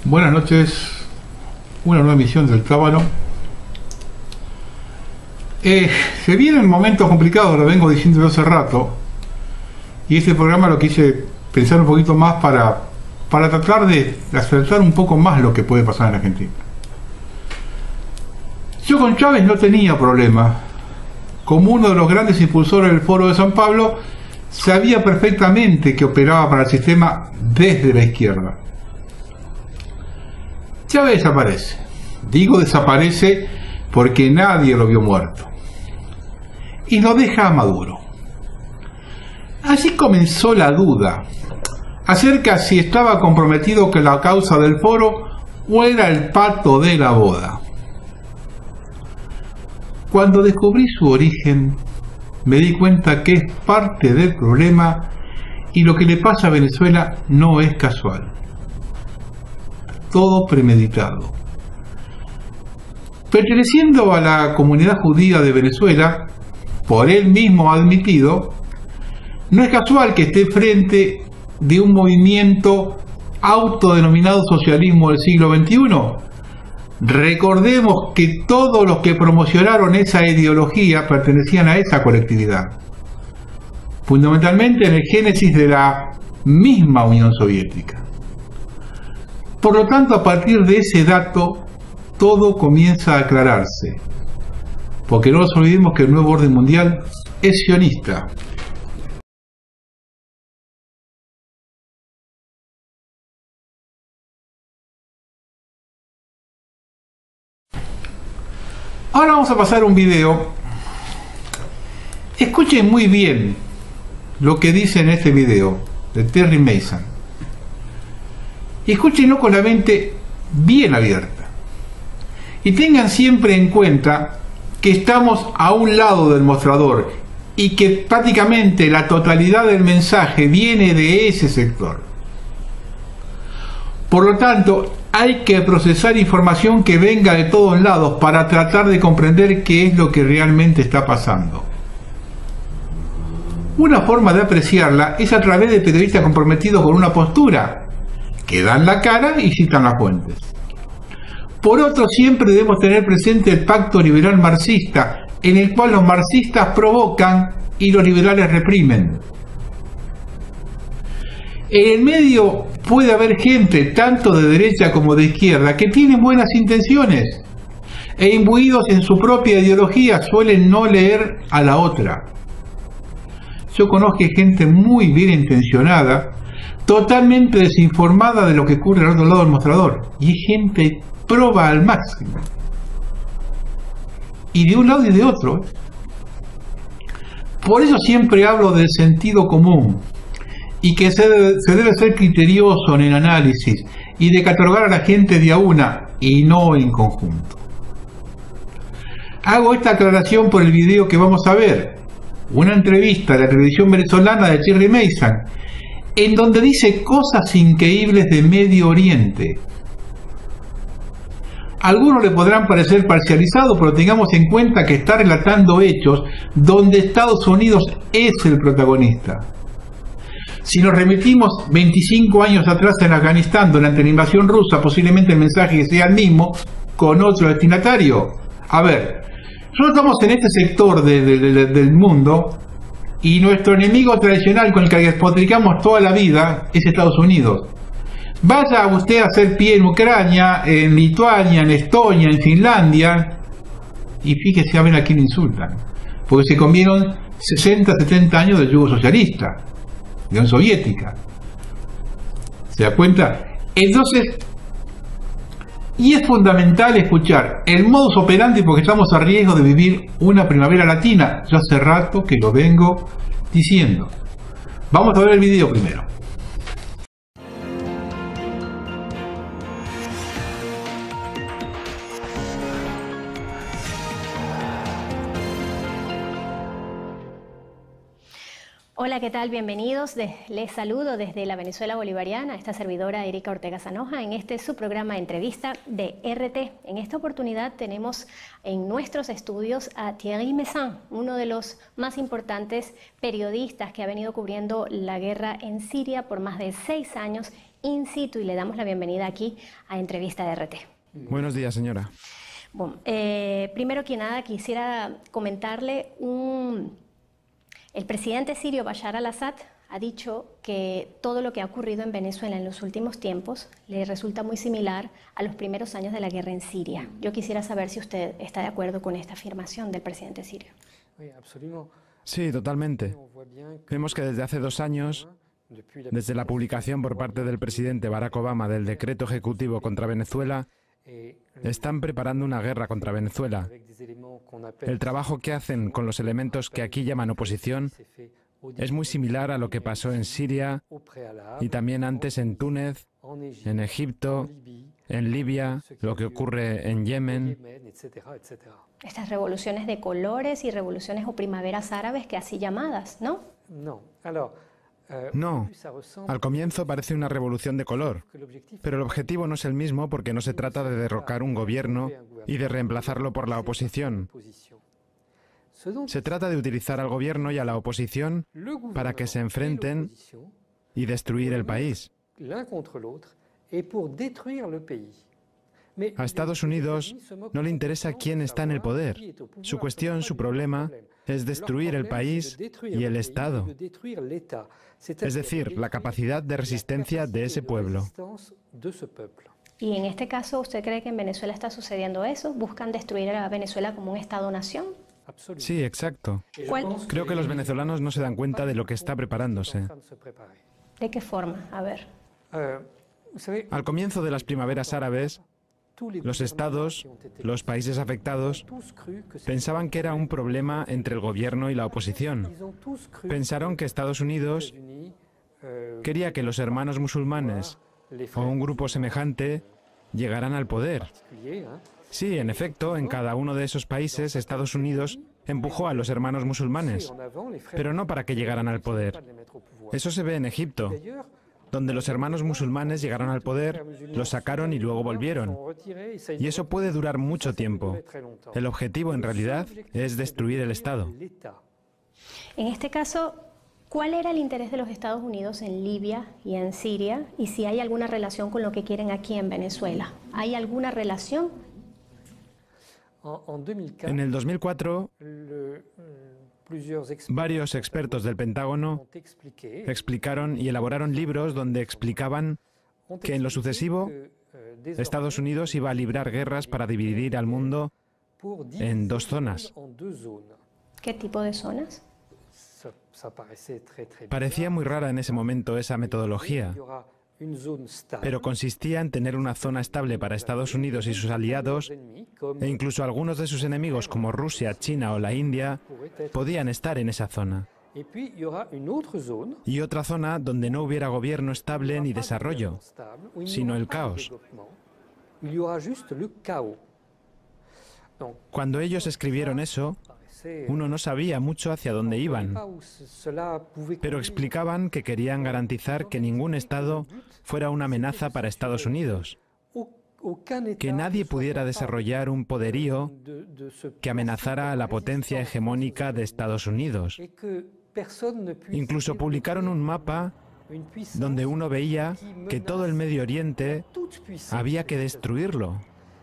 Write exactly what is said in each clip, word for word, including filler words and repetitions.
Buenas noches, una nueva emisión del Tábano. Eh, se vienen momentos complicados, lo vengo diciendo hace rato, y este programa lo quise pensar un poquito más para, para tratar de acertar un poco más lo que puede pasar en Argentina. Yo con Chávez no tenía problema. Como uno de los grandes impulsores del Foro de San Pablo, sabía perfectamente que operaba para el sistema desde la izquierda. Chávez desaparece. Digo desaparece porque nadie lo vio muerto. Y lo deja a Maduro. Así comenzó la duda acerca si estaba comprometido con la causa del foro o era el pato de la boda. Cuando descubrí su origen, me di cuenta que es parte del problema y lo que le pasa a Venezuela no es casual. Todo premeditado. Perteneciendo a la comunidad judía de Venezuela, por él mismo admitido, no es casual que esté frente de un movimiento autodenominado socialismo del siglo veintiuno. Recordemos que todos los que promocionaron esa ideología pertenecían a esa colectividad, fundamentalmente en el génesis de la misma Unión Soviética. Por lo tanto, a partir de ese dato, todo comienza a aclararse, porque no nos olvidemos que el nuevo orden mundial es sionista. Ahora vamos a pasar un video. Escuchen muy bien lo que dice en este video de Terry Mason. Y escúchenlo con la mente bien abierta. Y tengan siempre en cuenta que estamos a un lado del mostrador y que prácticamente la totalidad del mensaje viene de ese sector. Por lo tanto, hay que procesar información que venga de todos lados para tratar de comprender qué es lo que realmente está pasando. Una forma de apreciarla es a través de periodistas comprometidos con una postura, que dan la cara y citan las fuentes. Por otro, siempre debemos tener presente el pacto liberal marxista, en el cual los marxistas provocan y los liberales reprimen. En el medio puede haber gente, tanto de derecha como de izquierda, que tienen buenas intenciones e imbuidos en su propia ideología suelen no leer a la otra. Yo conozco gente muy bien intencionada, totalmente desinformada de lo que ocurre al otro lado del mostrador, y es gente proba al máximo, y de un lado y de otro. Por eso siempre hablo del sentido común y que se debe, se debe ser criterioso en el análisis y de catalogar a la gente de a una y no en conjunto. Hago esta aclaración por el video que vamos a ver, una entrevista de la televisión venezolana de Terry Mason, en donde dice cosas increíbles de Medio Oriente. A algunos le podrán parecer parcializado, pero tengamos en cuenta que está relatando hechos donde Estados Unidos es el protagonista. Si nos remitimos veinticinco años atrás en Afganistán durante la invasión rusa, posiblemente el mensaje sea el mismo, con otro destinatario. A ver, nosotros estamos en este sector de, de, de, del mundo y nuestro enemigo tradicional con el que despotricamos toda la vida es Estados Unidos. Vaya usted a hacer pie en Ucrania, en Lituania, en Estonia, en Finlandia, y fíjese a ver a quién insultan, porque se comieron sesenta, setenta años del yugo socialista, de Unión Soviética. ¿Se da cuenta? Entonces, y es fundamental escuchar el modus operandi porque estamos a riesgo de vivir una primavera latina. Yo hace rato que lo vengo diciendo. Vamos a ver el video primero. Hola, ¿qué tal? Bienvenidos. Les saludo desde la Venezuela bolivariana, esta servidora Erika Ortega Sanoja, en este su programa de entrevista de R T. En esta oportunidad tenemos en nuestros estudios a Terry Mason, uno de los más importantes periodistas que ha venido cubriendo la guerra en Siria por más de seis años in situ y le damos la bienvenida aquí a Entrevista de R T. Buenos días, señora. Bueno, eh, primero que nada quisiera comentarle un... El presidente sirio Bashar al-Assad ha dicho que todo lo que ha ocurrido en Venezuela en los últimos tiempos le resulta muy similar a los primeros años de la guerra en Siria. Yo quisiera saber si usted está de acuerdo con esta afirmación del presidente sirio. Sí, totalmente. Vemos que desde hace dos años, desde la publicación por parte del presidente Barack Obama del decreto ejecutivo contra Venezuela, están preparando una guerra contra Venezuela. El trabajo que hacen con los elementos que aquí llaman oposición es muy similar a lo que pasó en Siria y también antes en Túnez, en Egipto, en Libia, lo que ocurre en Yemen. Estas revoluciones de colores y revoluciones o primaveras árabes que así llamadas, ¿no? No, al comienzo parece una revolución de color, pero el objetivo no es el mismo porque no se trata de derrocar un gobierno y de reemplazarlo por la oposición. Se trata de utilizar al gobierno y a la oposición para que se enfrenten y destruir el país. A Estados Unidos no le interesa quién está en el poder. Su cuestión, su problema, es destruir el país y el Estado. Es decir, la capacidad de resistencia de ese pueblo. Y en este caso, ¿usted cree que en Venezuela está sucediendo eso? ¿Buscan destruir a Venezuela como un Estado-nación? Sí, exacto. ¿Cuál? Creo que los venezolanos no se dan cuenta de lo que está preparándose. ¿De qué forma? A ver. Al comienzo de las primaveras árabes, los estados, los países afectados, pensaban que era un problema entre el gobierno y la oposición. Pensaron que Estados Unidos quería que los hermanos musulmanes o un grupo semejante llegaran al poder. Sí, en efecto, en cada uno de esos países, Estados Unidos empujó a los hermanos musulmanes, pero no para que llegaran al poder. Eso se ve en Egipto, donde los hermanos musulmanes llegaron al poder, los sacaron y luego volvieron. Y eso puede durar mucho tiempo. El objetivo, en realidad, es destruir el Estado. En este caso, ¿cuál era el interés de los Estados Unidos en Libia y en Siria? Y si hay alguna relación con lo que quieren aquí en Venezuela. ¿Hay alguna relación? En el dos mil cuatro, varios expertos del Pentágono explicaron y elaboraron libros donde explicaban que en lo sucesivo Estados Unidos iba a librar guerras para dividir al mundo en dos zonas. ¿Qué tipo de zonas? Parecía muy rara en ese momento esa metodología, pero consistía en tener una zona estable para Estados Unidos y sus aliados, e incluso algunos de sus enemigos como Rusia, China o la India podían estar en esa zona. Y otra zona donde no hubiera gobierno estable ni desarrollo, sino el caos. Cuando ellos escribieron eso, uno no sabía mucho hacia dónde iban, pero explicaban que querían garantizar que ningún Estado fuera una amenaza para Estados Unidos, que nadie pudiera desarrollar un poderío que amenazara a la potencia hegemónica de Estados Unidos. Incluso publicaron un mapa donde uno veía que todo el Medio Oriente había que destruirlo.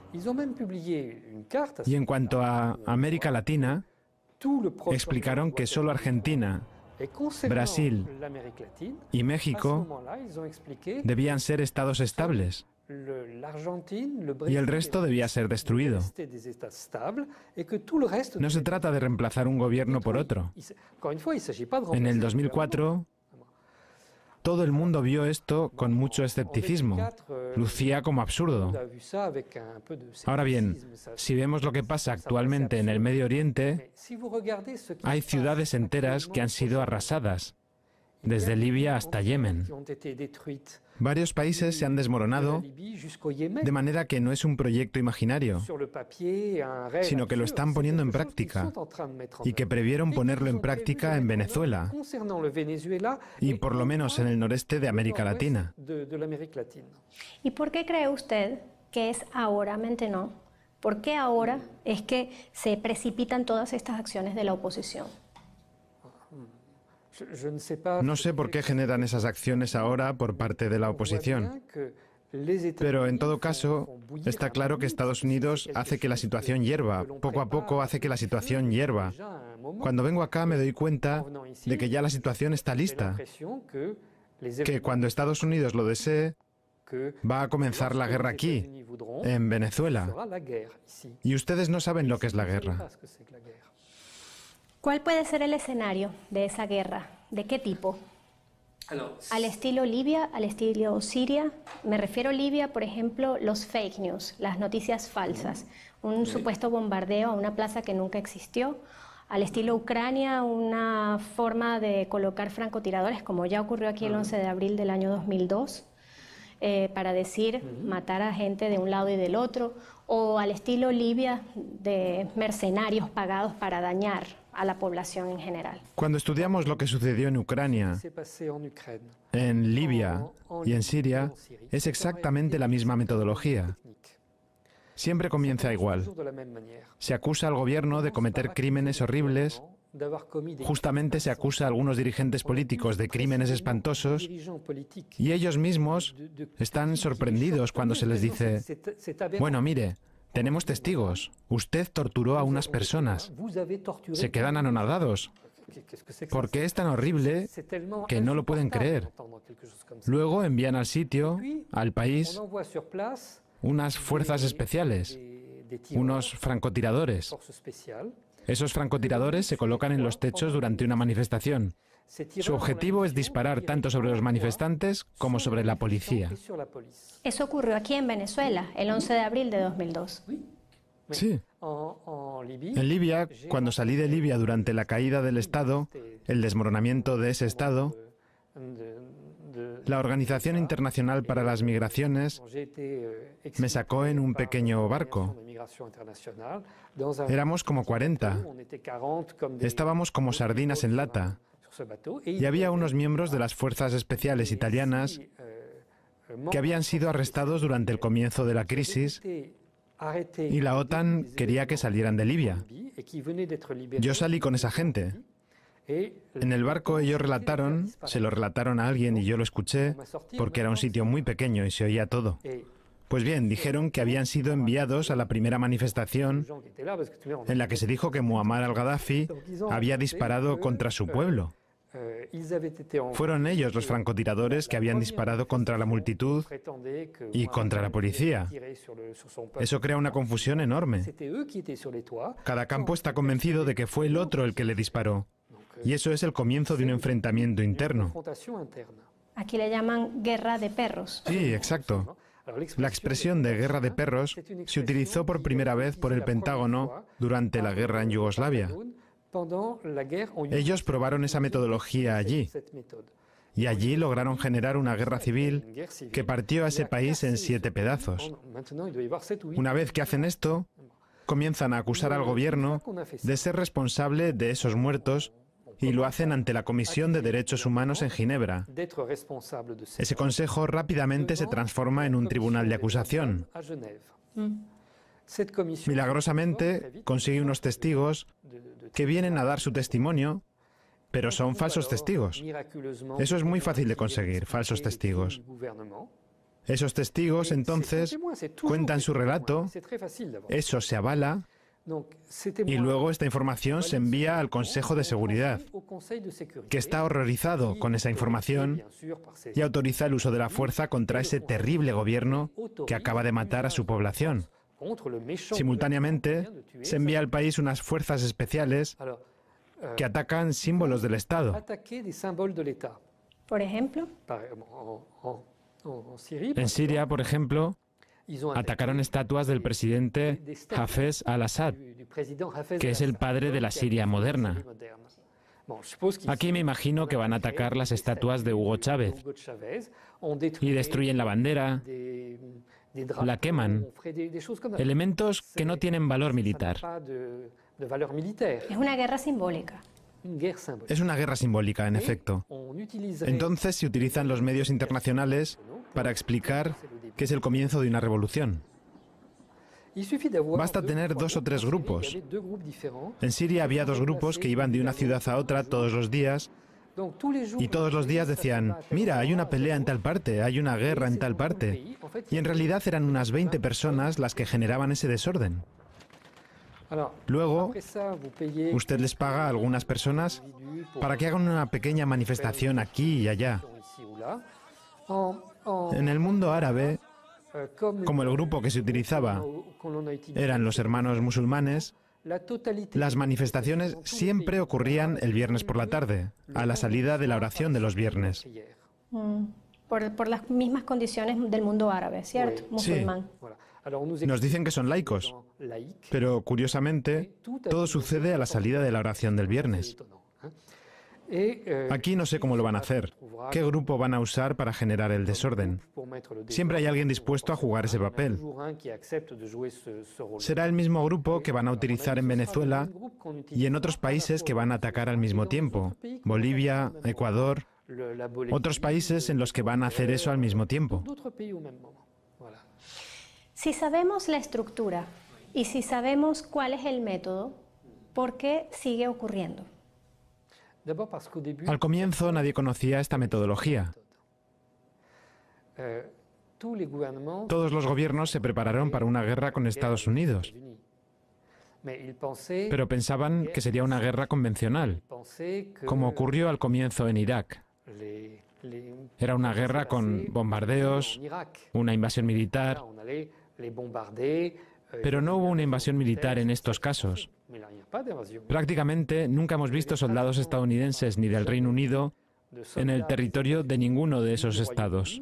Y en cuanto a América Latina, explicaron que solo Argentina, Brasil y México debían ser estados estables y el resto debía ser destruido. No se trata de reemplazar un gobierno por otro. En el dos mil cuatro, todo el mundo vio esto con mucho escepticismo. Lucía como absurdo. Ahora bien, si vemos lo que pasa actualmente en el Medio Oriente, hay ciudades enteras que han sido arrasadas, desde Libia hasta Yemen. Varios países se han desmoronado, de manera que no es un proyecto imaginario, sino que lo están poniendo en práctica, y que previeron ponerlo en práctica en Venezuela, y por lo menos en el noreste de América Latina. ¿Y por qué cree usted que es ahora, mente no? ¿Por qué ahora es que se precipitan todas estas acciones de la oposición? No sé por qué generan esas acciones ahora por parte de la oposición. Pero en todo caso, está claro que Estados Unidos hace que la situación hierva, poco a poco hace que la situación hierva. Cuando vengo acá me doy cuenta de que ya la situación está lista, que cuando Estados Unidos lo desee, va a comenzar la guerra aquí, en Venezuela. Y ustedes no saben lo que es la guerra. ¿Cuál puede ser el escenario de esa guerra? ¿De qué tipo? Al estilo Libia, al estilo Siria. Me refiero a Libia, por ejemplo, los fake news, las noticias falsas, un supuesto bombardeo a una plaza que nunca existió. Al estilo Ucrania, una forma de colocar francotiradores, como ya ocurrió aquí el once de abril del año dos mil dos, eh, para decir matar a gente de un lado y del otro. O al estilo Libia, de mercenarios pagados para dañar a la población en general. Cuando estudiamos lo que sucedió en Ucrania, en Libia y en Siria, es exactamente la misma metodología. Siempre comienza igual. Se acusa al gobierno de cometer crímenes horribles. Justamente se acusa a algunos dirigentes políticos de crímenes espantosos y ellos mismos están sorprendidos cuando se les dice: bueno, mire, tenemos testigos. Usted torturó a unas personas. Se quedan anonadados, porque es tan horrible que no lo pueden creer. Luego envían al sitio, al país, unas fuerzas especiales, unos francotiradores. Esos francotiradores se colocan en los techos durante una manifestación. Su objetivo es disparar tanto sobre los manifestantes como sobre la policía. Eso ocurrió aquí en Venezuela, el once de abril de dos mil dos. Sí. En Libia, cuando salí de Libia durante la caída del Estado, el desmoronamiento de ese Estado, la Organización Internacional para las Migraciones me sacó en un pequeño barco. Éramos como cuarenta. Estábamos como sardinas en lata. Y había unos miembros de las fuerzas especiales italianas que habían sido arrestados durante el comienzo de la crisis y la OTAN quería que salieran de Libia. Yo salí con esa gente. En el barco ellos relataron, se lo relataron a alguien y yo lo escuché, porque era un sitio muy pequeño y se oía todo. Pues bien, dijeron que habían sido enviados a la primera manifestación en la que se dijo que Muammar al-Gaddafi había disparado contra su pueblo. Fueron ellos los francotiradores que habían disparado contra la multitud y contra la policía. Eso crea una confusión enorme. Cada campo está convencido de que fue el otro el que le disparó. Y eso es el comienzo de un enfrentamiento interno. Aquí le llaman guerra de perros. Sí, exacto. La expresión de guerra de perros se utilizó por primera vez por el Pentágono durante la guerra en Yugoslavia. Ellos probaron esa metodología allí. Y allí lograron generar una guerra civil que partió a ese país en siete pedazos. Una vez que hacen esto, comienzan a acusar al gobierno de ser responsable de esos muertos y lo hacen ante la Comisión de Derechos Humanos en Ginebra. Ese consejo rápidamente se transforma en un tribunal de acusación. Milagrosamente consigue unos testigos que vienen a dar su testimonio, pero son falsos testigos. Eso es muy fácil de conseguir, falsos testigos. Esos testigos entonces cuentan su relato, eso se avala, y luego esta información se envía al Consejo de Seguridad, que está horrorizado con esa información y autoriza el uso de la fuerza contra ese terrible gobierno que acaba de matar a su población. Simultáneamente, se envía al país unas fuerzas especiales que atacan símbolos del Estado. Por ejemplo, en Siria, por ejemplo, atacaron estatuas del presidente Hafez al-Assad, que es el padre de la Siria moderna. Aquí me imagino que van a atacar las estatuas de Hugo Chávez y destruyen la bandera, la queman, elementos que no tienen valor militar. es una guerra simbólica. Es una guerra simbólica, en efecto. Entonces se utilizan los medios internacionales para explicar que es el comienzo de una revolución. Basta tener dos o tres grupos. En Siria había dos grupos que iban de una ciudad a otra todos los días Y todos los días decían, mira, hay una pelea en tal parte, hay una guerra en tal parte. Y en realidad eran unas veinte personas las que generaban ese desorden. Luego, usted les paga a algunas personas para que hagan una pequeña manifestación aquí y allá. En el mundo árabe, como el grupo que se utilizaba eran los hermanos musulmanes, las manifestaciones siempre ocurrían el viernes por la tarde, a la salida de la oración de los viernes. Mm, por, por las mismas condiciones del mundo árabe, ¿cierto? Musulmán. Sí. Nos dicen que son laicos, pero curiosamente todo sucede a la salida de la oración del viernes. Aquí no sé cómo lo van a hacer. ¿Qué grupo van a usar para generar el desorden? Siempre hay alguien dispuesto a jugar ese papel. Será el mismo grupo que van a utilizar en Venezuela y en otros países que van a atacar al mismo tiempo. Bolivia, Ecuador, otros países en los que van a hacer eso al mismo tiempo. Si sabemos la estructura y si sabemos cuál es el método, ¿por qué sigue ocurriendo? Al comienzo nadie conocía esta metodología. Todos los gobiernos se prepararon para una guerra con Estados Unidos, pero pensaban que sería una guerra convencional, como ocurrió al comienzo en Irak. Era una guerra con bombardeos, una invasión militar, pero no hubo una invasión militar en estos casos. Prácticamente nunca hemos visto soldados estadounidenses ni del Reino Unido en el territorio de ninguno de esos estados.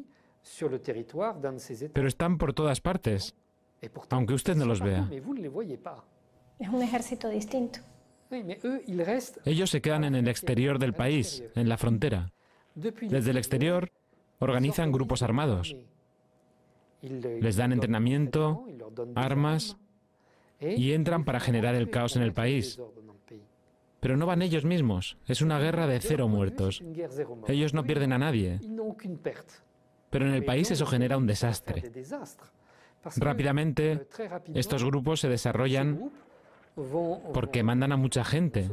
Pero están por todas partes, aunque usted no los vea. Es un ejército distinto. Ellos se quedan en el exterior del país, en la frontera. Desde el exterior organizan grupos armados. Les dan entrenamiento, armas y entran para generar el caos en el país. Pero no van ellos mismos. Es una guerra de cero muertos. Ellos no pierden a nadie. Pero en el país eso genera un desastre. Rápidamente, estos grupos se desarrollan porque mandan a mucha gente.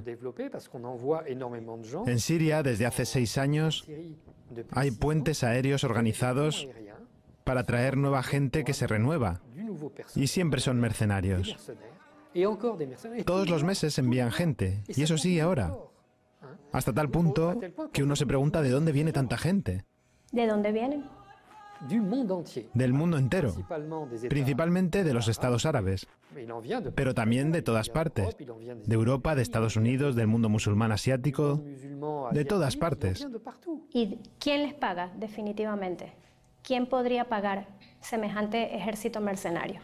En Siria, desde hace seis años, hay puentes aéreos organizados para traer nueva gente que se renueva. Y siempre son mercenarios. Todos los meses envían gente, y eso sigue ahora. Hasta tal punto que uno se pregunta de dónde viene tanta gente. ¿De dónde vienen? Del mundo entero, principalmente de los estados árabes, pero también de todas partes, de Europa, de Estados Unidos, del mundo musulmán asiático, de todas partes. ¿Y quién les paga definitivamente? ¿Quién podría pagar semejante ejército mercenario?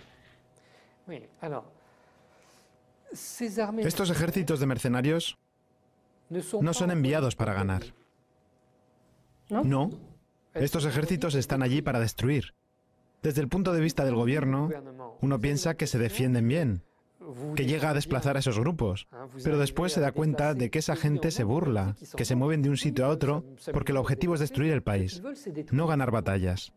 Estos ejércitos de mercenarios no son enviados para ganar. ¿No? No. Estos ejércitos están allí para destruir. Desde el punto de vista del gobierno, uno piensa que se defienden bien, que llega a desplazar a esos grupos, pero después se da cuenta de que esa gente se burla, que se mueven de un sitio a otro, porque el objetivo es destruir el país, no ganar batallas.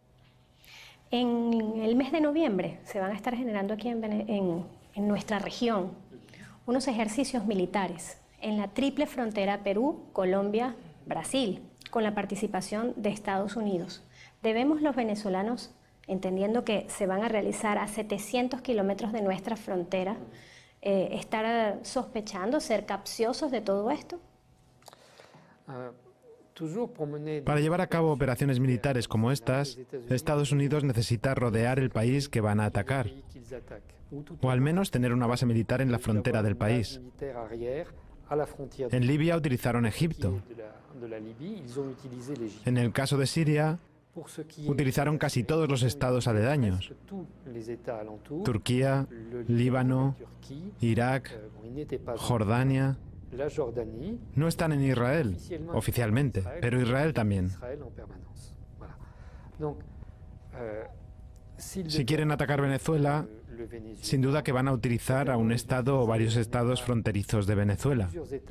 En el mes de noviembre se van a estar generando aquí en, en, en nuestra región unos ejercicios militares en la triple frontera Perú, Colombia, Brasil, con la participación de Estados Unidos. Debemos los venezolanos, entendiendo que se van a realizar a setecientos kilómetros de nuestra frontera, eh, estar sospechando, ser capciosos de todo esto. Para llevar a cabo operaciones militares como estas, Estados Unidos necesita rodear el país que van a atacar, o al menos tener una base militar en la frontera del país. En Libia utilizaron Egipto. En el caso de Siria, utilizaron casi todos los estados aledaños. Turquía, Líbano, Irak, Jordania. No están en Israel, oficialmente, pero Israel también. Si quieren atacar Venezuela, sin duda que van a utilizar a un estado o varios estados fronterizos de Venezuela.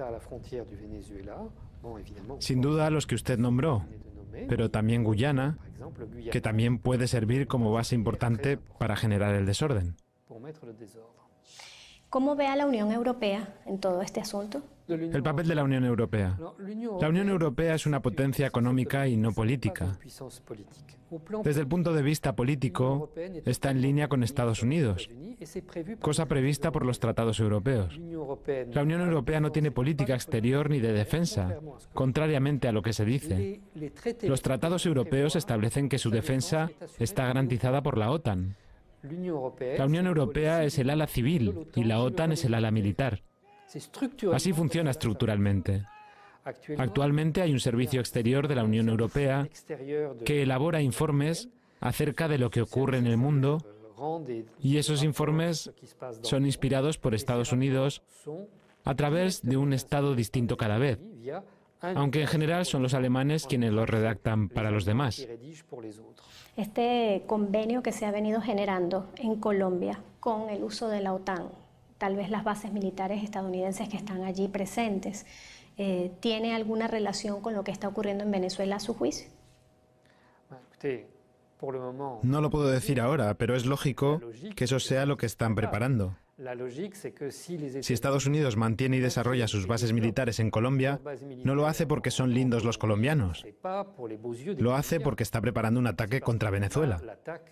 Sin duda los que usted nombró, pero también Guyana, que también puede servir como base importante para generar el desorden. ¿Cómo ve a la Unión Europea en todo este asunto? El papel de la Unión Europea. La Unión Europea es una potencia económica y no política. Desde el punto de vista político, está en línea con Estados Unidos, cosa prevista por los tratados europeos. La Unión Europea no tiene política exterior ni de defensa, contrariamente a lo que se dice. Los tratados europeos establecen que su defensa está garantizada por la OTAN. La Unión Europea es el ala civil y la OTAN es el ala militar. Así funciona estructuralmente. Actualmente hay un servicio exterior de la Unión Europea que elabora informes acerca de lo que ocurre en el mundo, y esos informes son inspirados por Estados Unidos a través de un Estado distinto cada vez, aunque en general son los alemanes quienes los redactan para los demás. Este convenio que se ha venido generando en Colombia con el uso de la OTAN, tal vez las bases militares estadounidenses que están allí presentes, eh, ¿tiene alguna relación con lo que está ocurriendo en Venezuela a su juicio? No lo puedo decir ahora, pero es lógico que eso sea lo que están preparando. Si Estados Unidos mantiene y desarrolla sus bases militares en Colombia, no lo hace porque son lindos los colombianos. Lo hace porque está preparando un ataque contra Venezuela.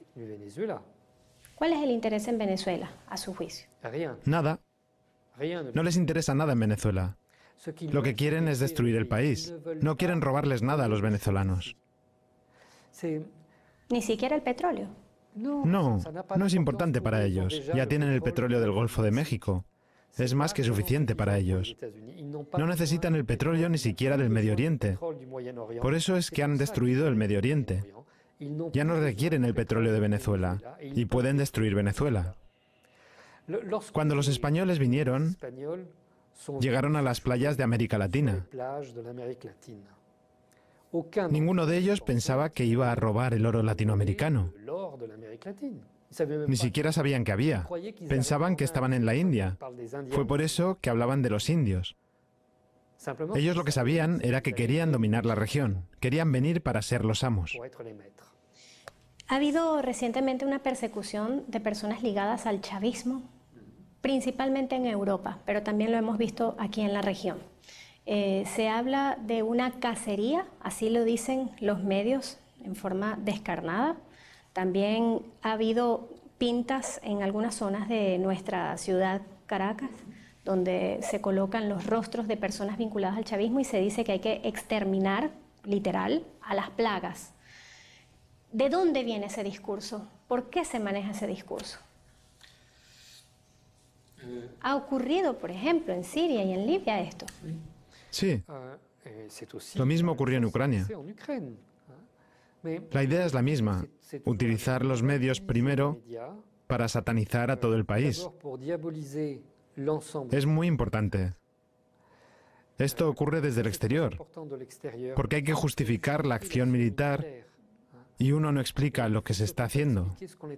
¿Cuál es el interés en Venezuela, a su juicio? Nada. No les interesa nada en Venezuela. Lo que quieren es destruir el país. No quieren robarles nada a los venezolanos. ¿Ni siquiera el petróleo? No, no es importante para ellos. Ya tienen el petróleo del Golfo de México. Es más que suficiente para ellos. No necesitan el petróleo ni siquiera del Medio Oriente. Por eso es que han destruido el Medio Oriente. Ya no requieren el petróleo de Venezuela y pueden destruir Venezuela. Cuando los españoles vinieron, llegaron a las playas de América Latina. Ninguno de ellos pensaba que iba a robar el oro latinoamericano. Ni siquiera sabían que había. Pensaban que estaban en la India. Fue por eso que hablaban de los indios. Ellos lo que sabían era que querían dominar la región. Querían venir para ser los amos. Ha habido recientemente una persecución de personas ligadas al chavismo, principalmente en Europa, pero también lo hemos visto aquí en la región. Eh, se habla de una cacería, así lo dicen los medios, en forma descarnada. También ha habido pintas en algunas zonas de nuestra ciudad, Caracas, donde se colocan los rostros de personas vinculadas al chavismo y se dice que hay que exterminar, literal, a las plagas. ¿De dónde viene ese discurso? ¿Por qué se maneja ese discurso? ¿Ha ocurrido, por ejemplo, en Siria y en Libia esto? Sí. Lo mismo ocurrió en Ucrania. La idea es la misma, utilizar los medios primero para satanizar a todo el país. Es muy importante. Esto ocurre desde el exterior, porque hay que justificar la acción militar y uno no explica lo que se está haciendo.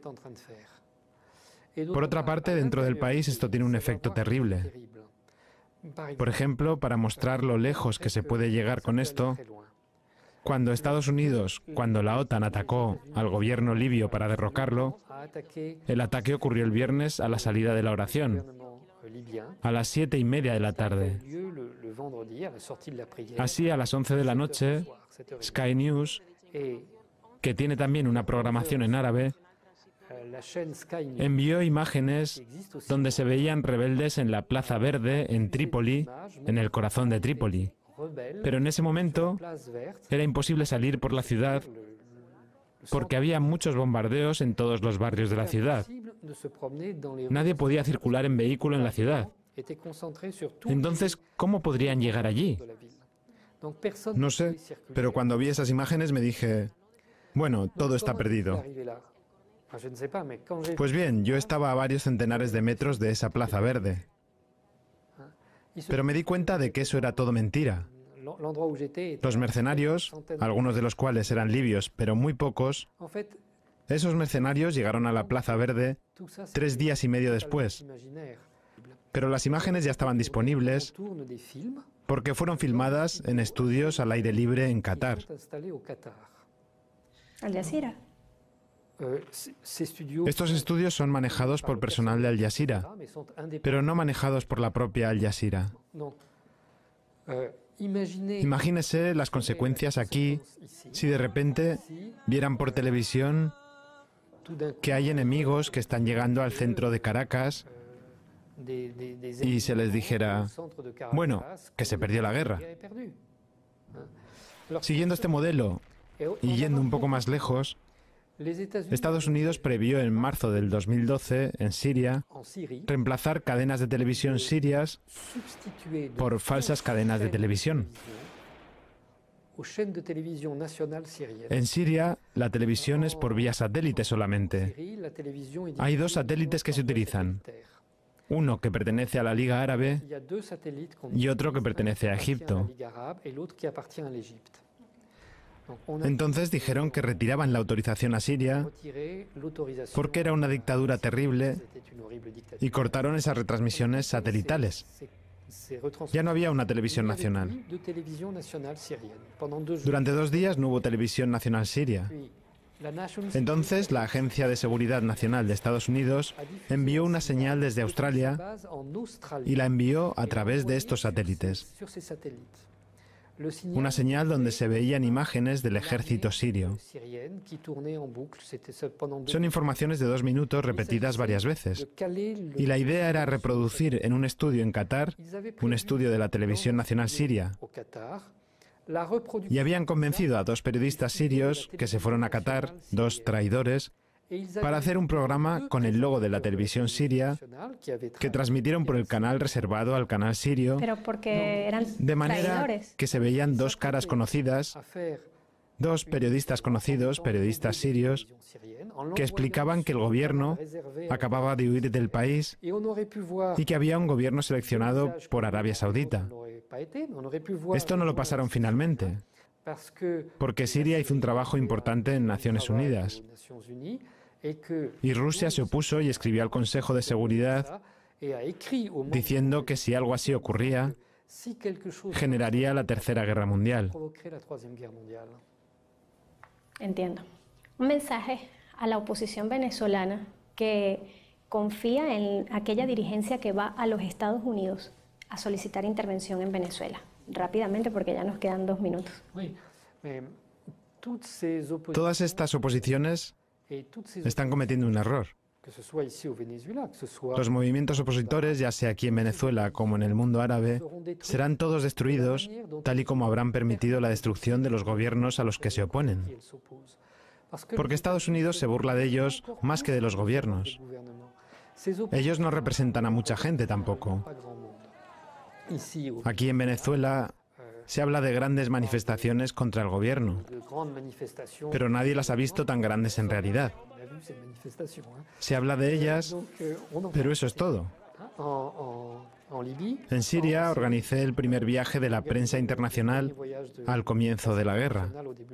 Por otra parte, dentro del país esto tiene un efecto terrible. Por ejemplo, para mostrar lo lejos que se puede llegar con esto, cuando Estados Unidos, cuando la OTAN atacó al gobierno libio para derrocarlo, el ataque ocurrió el viernes a la salida de la oración, a las siete y media de la tarde. Así, a las once de la noche, Sky News, que tiene también una programación en árabe, envió imágenes donde se veían rebeldes en la Plaza Verde, en Trípoli, en el corazón de Trípoli. Pero en ese momento era imposible salir por la ciudad porque había muchos bombardeos en todos los barrios de la ciudad. Nadie podía circular en vehículo en la ciudad. Entonces, ¿cómo podrían llegar allí? No sé, pero cuando vi esas imágenes me dije, bueno, todo está perdido. Pues bien, yo estaba a varios centenares de metros de esa Plaza Verde. Pero me di cuenta de que eso era todo mentira. Los mercenarios, algunos de los cuales eran libios, pero muy pocos, esos mercenarios llegaron a la Plaza Verde tres días y medio después. Pero las imágenes ya estaban disponibles porque fueron filmadas en estudios al aire libre en Qatar. Al Jazeera. Estos estudios son manejados por personal de Al Jazeera, pero no manejados por la propia Al Jazeera. Imagínese las consecuencias aquí si de repente vieran por televisión que hay enemigos que están llegando al centro de Caracas y se les dijera, bueno, que se perdió la guerra. Siguiendo este modelo y yendo un poco más lejos, Estados Unidos previó en marzo del dos mil doce, en Siria, reemplazar cadenas de televisión sirias por falsas cadenas de televisión. En Siria, la televisión es por vía satélite solamente. Hay dos satélites que se utilizan. Uno que pertenece a la Liga Árabe y otro que pertenece a Egipto. Entonces dijeron que retiraban la autorización a Siria porque era una dictadura terrible y cortaron esas retransmisiones satelitales. Ya no había una televisión nacional. Durante dos días no hubo televisión nacional siria. Entonces, la Agencia de Seguridad Nacional de Estados Unidos envió una señal desde Australia y la envió a través de estos satélites. Una señal donde se veían imágenes del ejército sirio. Son informaciones de dos minutos repetidas varias veces. Y la idea era reproducir en un estudio en Qatar, un estudio de la televisión nacional siria. Y habían convencido a dos periodistas sirios que se fueron a Qatar, dos traidores, para hacer un programa con el logo de la televisión siria que transmitieron por el canal reservado al canal sirio, pero porque eran de manera traidores. que se veían dos caras conocidas, dos periodistas conocidos, periodistas sirios, que explicaban que el gobierno acababa de huir del país y que había un gobierno seleccionado por Arabia Saudita. Esto no lo pasaron finalmente, porque Siria hizo un trabajo importante en Naciones Unidas. Y Rusia se opuso y escribió al Consejo de Seguridad diciendo que si algo así ocurría, generaría la Tercera Guerra Mundial. Entiendo. Un mensaje a la oposición venezolana que confía en aquella dirigencia que va a los Estados Unidos a solicitar intervención en Venezuela. Rápidamente, porque ya nos quedan dos minutos. Todas estas oposiciones están cometiendo un error. Los movimientos opositores, ya sea aquí en Venezuela como en el mundo árabe, serán todos destruidos, tal y como habrán permitido la destrucción de los gobiernos a los que se oponen. Porque Estados Unidos se burla de ellos más que de los gobiernos. Ellos no representan a mucha gente tampoco. Aquí en Venezuela se habla de grandes manifestaciones contra el gobierno, pero nadie las ha visto tan grandes en realidad. Se habla de ellas, pero eso es todo. En Siria organicé el primer viaje de la prensa internacional al comienzo de la guerra.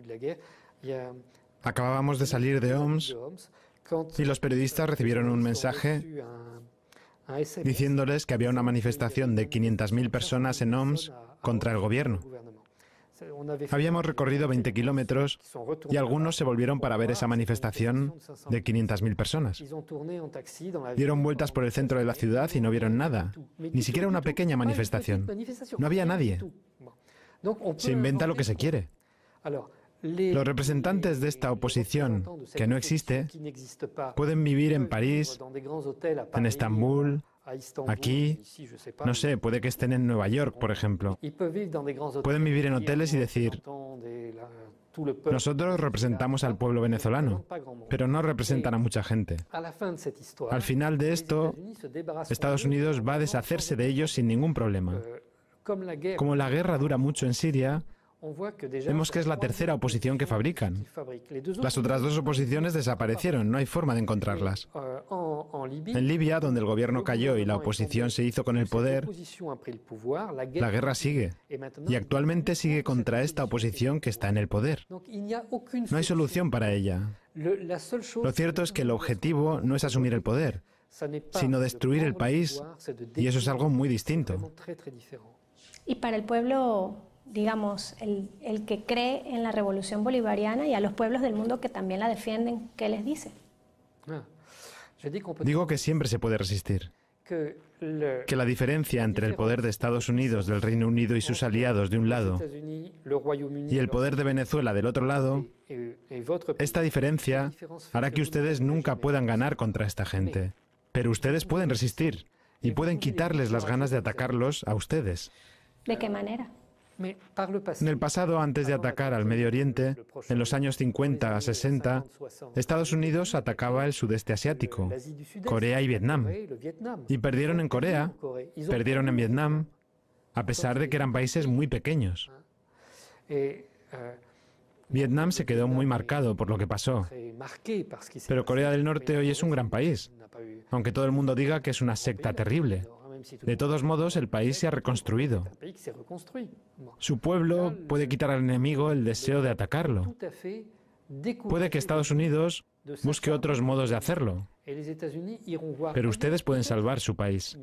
Acabábamos de salir de Homs y los periodistas recibieron un mensaje diciéndoles que había una manifestación de quinientas mil personas en Homs contra el gobierno. Habíamos recorrido veinte kilómetros y algunos se volvieron para ver esa manifestación de quinientas mil personas. Dieron vueltas por el centro de la ciudad y no vieron nada, ni siquiera una pequeña manifestación. No había nadie. Se inventa lo que se quiere. Los representantes de esta oposición, que no existe, pueden vivir en París, en Estambul, aquí, no sé, puede que estén en Nueva York, por ejemplo. Pueden vivir en hoteles y decir, nosotros representamos al pueblo venezolano, pero no representan a mucha gente. Al final de esto, Estados Unidos va a deshacerse de ellos sin ningún problema. Como la guerra dura mucho en Siria, vemos que es la tercera oposición que fabrican. Las otras dos oposiciones desaparecieron, no hay forma de encontrarlas. En Libia, donde el gobierno cayó y la oposición se hizo con el poder, la guerra sigue. Y actualmente sigue contra esta oposición que está en el poder. No hay solución para ella. Lo cierto es que el objetivo no es asumir el poder, sino destruir el país, y eso es algo muy distinto. Y para el pueblo digamos, el, el que cree en la revolución bolivariana y a los pueblos del mundo que también la defienden, ¿qué les dice? Digo que siempre se puede resistir. Que la diferencia entre el poder de Estados Unidos, del Reino Unido y sus aliados de un lado, y el poder de Venezuela del otro lado, esta diferencia hará que ustedes nunca puedan ganar contra esta gente. Pero ustedes pueden resistir y pueden quitarles las ganas de atacarlos a ustedes. ¿De qué manera? En el pasado, antes de atacar al Medio Oriente, en los años cincuenta a sesenta, Estados Unidos atacaba el sudeste asiático, Corea y Vietnam. Y perdieron en Corea, perdieron en Vietnam, a pesar de que eran países muy pequeños. Vietnam se quedó muy marcado por lo que pasó. Pero Corea del Norte hoy es un gran país, aunque todo el mundo diga que es una secta terrible. De todos modos, el país se ha reconstruido. Su pueblo puede quitar al enemigo el deseo de atacarlo. Puede que Estados Unidos busque otros modos de hacerlo. Pero ustedes pueden salvar su país.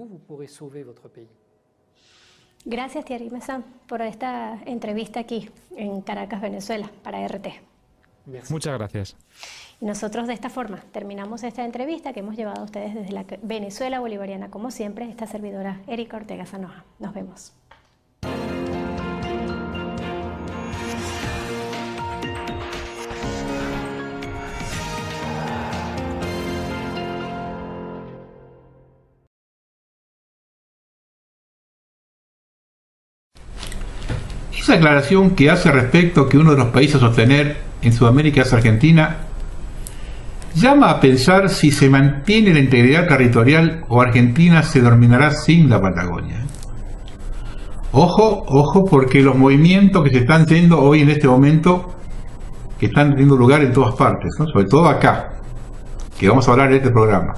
Gracias, Thierry Meyssan, por esta entrevista aquí en Caracas, Venezuela, para R T. Muchas gracias. Y nosotros de esta forma terminamos esta entrevista que hemos llevado a ustedes desde la Venezuela bolivariana, como siempre, esta servidora Erika Ortega Sanoja. Nos vemos. Esa aclaración que hace respecto que uno de los países a sostener en Sudamérica es Argentina, llama a pensar si se mantiene la integridad territorial o Argentina se dominará sin la Patagonia. Ojo, ojo, porque los movimientos que se están yendo hoy en este momento, que están teniendo lugar en todas partes, ¿no? Sobre todo acá, que vamos a hablar en este programa.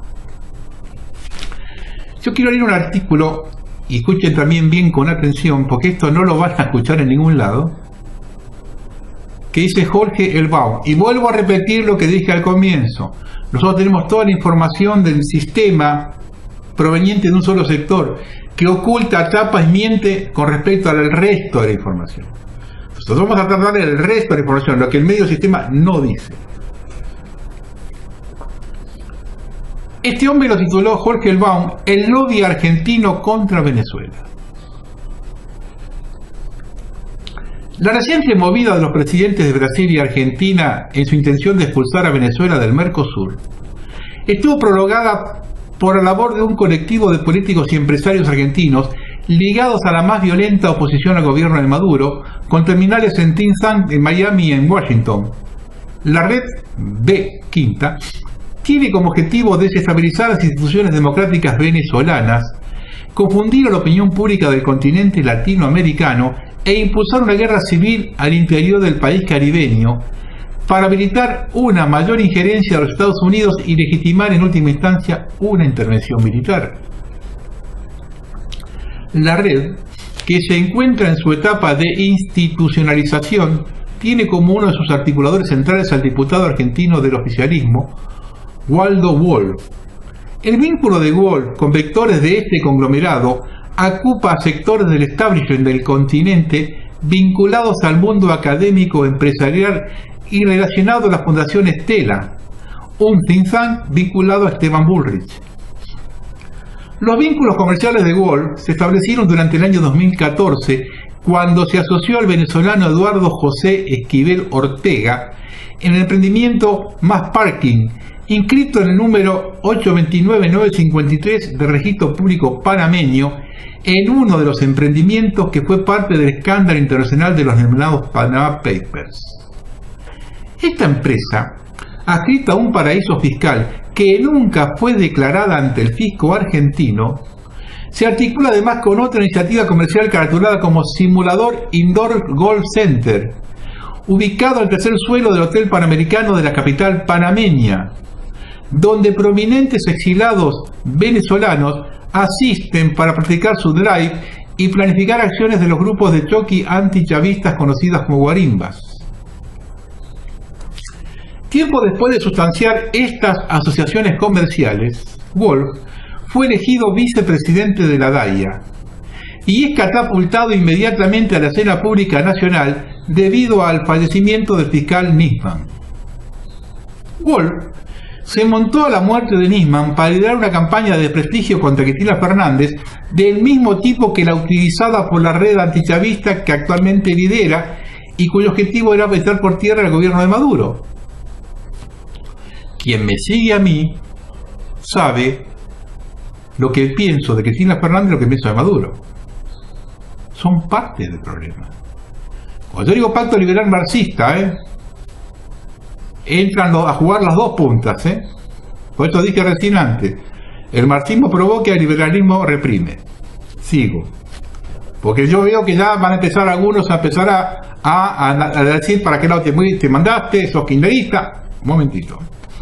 Yo quiero leer un artículo, y escuchen también bien con atención, porque esto no lo van a escuchar en ningún lado, que dice Jorge Elbaum, y vuelvo a repetir lo que dije al comienzo. Nosotros tenemos toda la información del sistema proveniente de un solo sector, que oculta, tapa y miente con respecto al resto de la información. Nosotros vamos a tratar del resto de la información, lo que el medio sistema no dice. Este hombre lo tituló Jorge Elbaum, el lobby argentino contra Venezuela. La reciente movida de los presidentes de Brasil y Argentina en su intención de expulsar a Venezuela del Mercosur estuvo prolongada por la labor de un colectivo de políticos y empresarios argentinos ligados a la más violenta oposición al gobierno de Maduro, con terminales en think tank en Miami y en Washington. La red B Quinta tiene como objetivo desestabilizar las instituciones democráticas venezolanas, confundir a la opinión pública del continente latinoamericano e impulsar una guerra civil al interior del país caribeño para habilitar una mayor injerencia de los Estados Unidos y legitimar en última instancia una intervención militar. La red, que se encuentra en su etapa de institucionalización, tiene como uno de sus articuladores centrales al diputado argentino del oficialismo, Waldo Wolf. El vínculo de Wolf con vectores de este conglomerado ocupa a sectores del establishment del continente vinculados al mundo académico, empresarial y relacionado a la Fundación Estela, un think tank vinculado a Esteban Bullrich. Los vínculos comerciales de Wolf se establecieron durante el año dos mil catorce, cuando se asoció al venezolano Eduardo José Esquivel Ortega en el emprendimiento Más Parking, inscrito en el número ocho dos nueve nueve cinco tres del registro público panameño, en uno de los emprendimientos que fue parte del escándalo internacional de los denominados Panama Papers. Esta empresa, adscrita a un paraíso fiscal que nunca fue declarada ante el fisco argentino, se articula además con otra iniciativa comercial caratulada como Simulador Indoor Golf Center, ubicado al tercer suelo del Hotel Panamericano de la capital panameña, donde prominentes exilados venezolanos asisten para practicar su drive y planificar acciones de los grupos de choque antichavistas conocidas como guarimbas. Tiempo después de sustanciar estas asociaciones comerciales, Wolf fue elegido vicepresidente de la D A I A. y es catapultado inmediatamente a la escena pública nacional debido al fallecimiento del fiscal Nisman. Wolf se montó a la muerte de Nisman para liderar una campaña de desprestigio contra Cristina Fernández del mismo tipo que la utilizada por la red antichavista que actualmente lidera y cuyo objetivo era meter por tierra el gobierno de Maduro. Quien me sigue a mí sabe lo que pienso de Cristina Fernández y lo que pienso de Maduro. Son parte del problema. Cuando yo digo pacto liberal marxista, ¿eh? entran a jugar las dos puntas, ¿eh? Por eso dije recién antes, el marxismo provoca y el liberalismo reprime. Sigo. Porque yo veo que ya van a empezar algunos a empezar a, a, a decir para qué lado te, te mandaste, sos kirchnerista. Un momentito.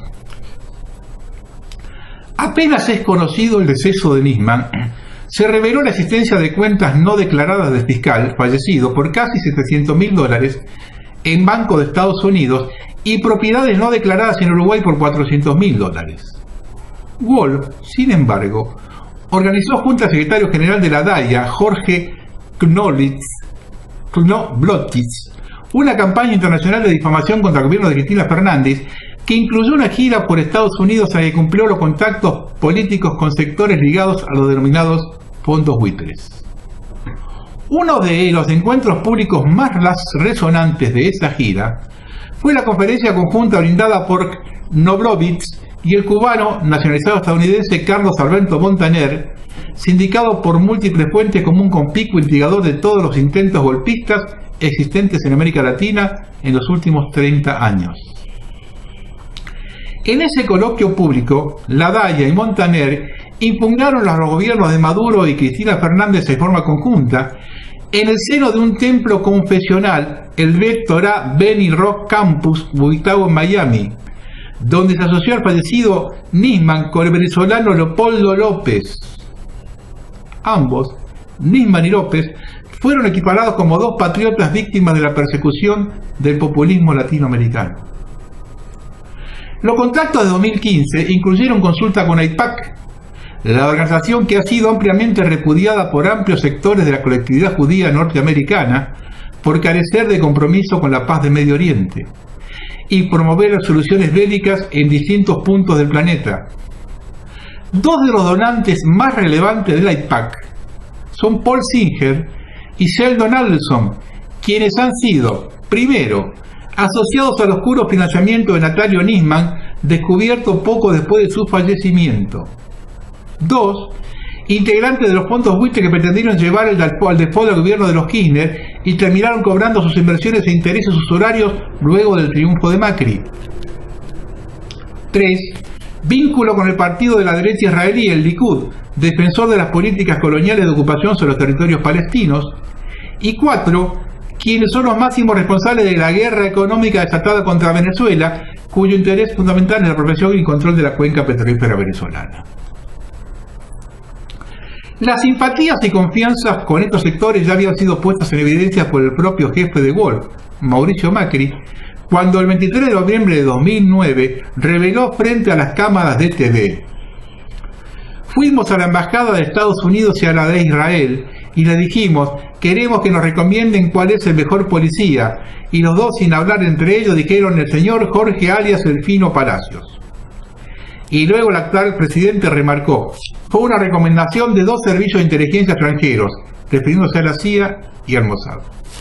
Apenas es conocido el deceso de Nisman, se reveló la existencia de cuentas no declaradas del fiscal fallecido por casi setecientos mil dólares en Banco de Estados Unidos y propiedades no declaradas en Uruguay por cuatrocientos mil dólares. Wolf, sin embargo, organizó junto al secretario general de la D A I A, Jorge Knoblitz, Knoblotitz, una campaña internacional de difamación contra el gobierno de Cristina Fernández que incluyó una gira por Estados Unidos en la que cumplió los contactos políticos con sectores ligados a los denominados fondos buitres. Uno de los encuentros públicos más resonantes de esa gira fue la conferencia conjunta brindada por Knoblotitz y el cubano nacionalizado estadounidense Carlos Alberto Montaner, sindicado por múltiples fuentes como un conspicuo instigador de todos los intentos golpistas existentes en América Latina en los últimos treinta años. En ese coloquio público, la D A I A y Montaner impugnaron a los gobiernos de Maduro y Cristina Fernández en forma conjunta en el seno de un templo confesional, el B Torah Beni Rock Campus, ubicado en Miami, donde se asoció al fallecido Nisman con el venezolano Leopoldo López. Ambos, Nisman y López, fueron equiparados como dos patriotas víctimas de la persecución del populismo latinoamericano. Los contactos de dos mil quince incluyeron consulta con AIPAC, la organización que ha sido ampliamente repudiada por amplios sectores de la colectividad judía norteamericana por carecer de compromiso con la paz de Medio Oriente y promover soluciones bélicas en distintos puntos del planeta. Dos de los donantes más relevantes de la AIPAC son Paul Singer y Sheldon Adelson, quienes han sido, primero, asociados al oscuro financiamiento de Natalio Nisman, descubierto poco después de su fallecimiento. Dos, integrantes de los fondos buitre que pretendieron llevar el al default al gobierno de los Kirchner y terminaron cobrando sus inversiones e intereses usurarios luego del triunfo de Macri. Tres, vínculo con el partido de la derecha israelí, el Likud, defensor de las políticas coloniales de ocupación sobre los territorios palestinos. Y cuatro, quienes son los máximos responsables de la guerra económica desatada contra Venezuela, cuyo interés fundamental es la protección y control de la cuenca petrolífera venezolana. Las simpatías y confianzas con estos sectores ya habían sido puestas en evidencia por el propio jefe de Wolf, Mauricio Macri, cuando el veintitrés de noviembre de dos mil nueve reveló frente a las cámaras de T V: fuimos a la embajada de Estados Unidos y a la de Israel y le dijimos, queremos que nos recomienden cuál es el mejor policía, y los dos, sin hablar entre ellos, dijeron el señor Jorge alias Delfino Palacios. Y luego el actual presidente remarcó, fue una recomendación de dos servicios de inteligencia extranjeros, refiriéndose a la C I A y al Mossad.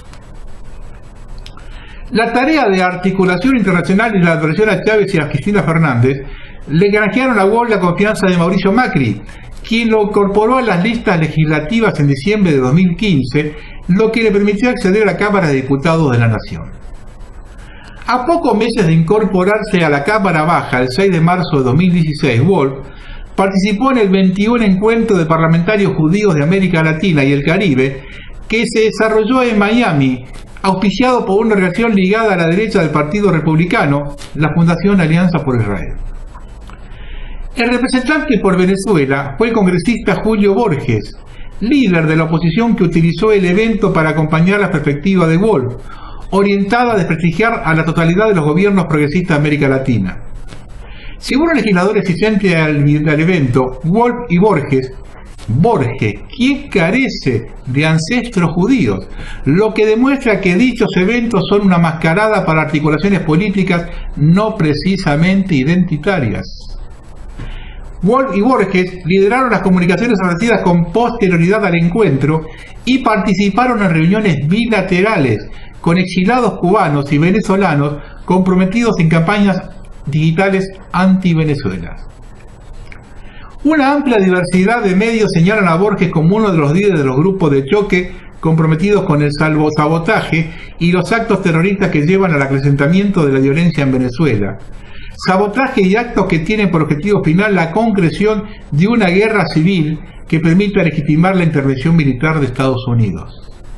La tarea de articulación internacional y la adversión a Chávez y a Cristina Fernández le granjearon a Wolf la confianza de Mauricio Macri, quien lo incorporó a las listas legislativas en diciembre de dos mil quince, lo que le permitió acceder a la Cámara de Diputados de la Nación. A pocos meses de incorporarse a la Cámara Baja, el seis de marzo de dos mil dieciséis, Wolf participó en el veintiún Encuentro de Parlamentarios Judíos de América Latina y el Caribe, que se desarrolló en Miami, auspiciado por una organización ligada a la derecha del Partido Republicano, la Fundación Alianza por Israel. El representante por Venezuela fue el congresista Julio Borges, líder de la oposición que utilizó el evento para acompañar la perspectiva de Wolf, orientada a desprestigiar a la totalidad de los gobiernos progresistas de América Latina. Según un legislador existente al, al evento, Wolf y Borges Borges, quien carece de ancestros judíos, lo que demuestra que dichos eventos son una mascarada para articulaciones políticas no precisamente identitarias. Wolf y Borges lideraron las comunicaciones ofrecidas con posterioridad al encuentro y participaron en reuniones bilaterales con exilados cubanos y venezolanos comprometidos en campañas digitales anti-Venezuela. Una amplia diversidad de medios señalan a Borges como uno de los líderes de los grupos de choque comprometidos con el salvosabotaje y los actos terroristas que llevan al acrecentamiento de la violencia en Venezuela. Sabotaje y actos que tienen por objetivo final la concreción de una guerra civil que permita legitimar la intervención militar de Estados Unidos.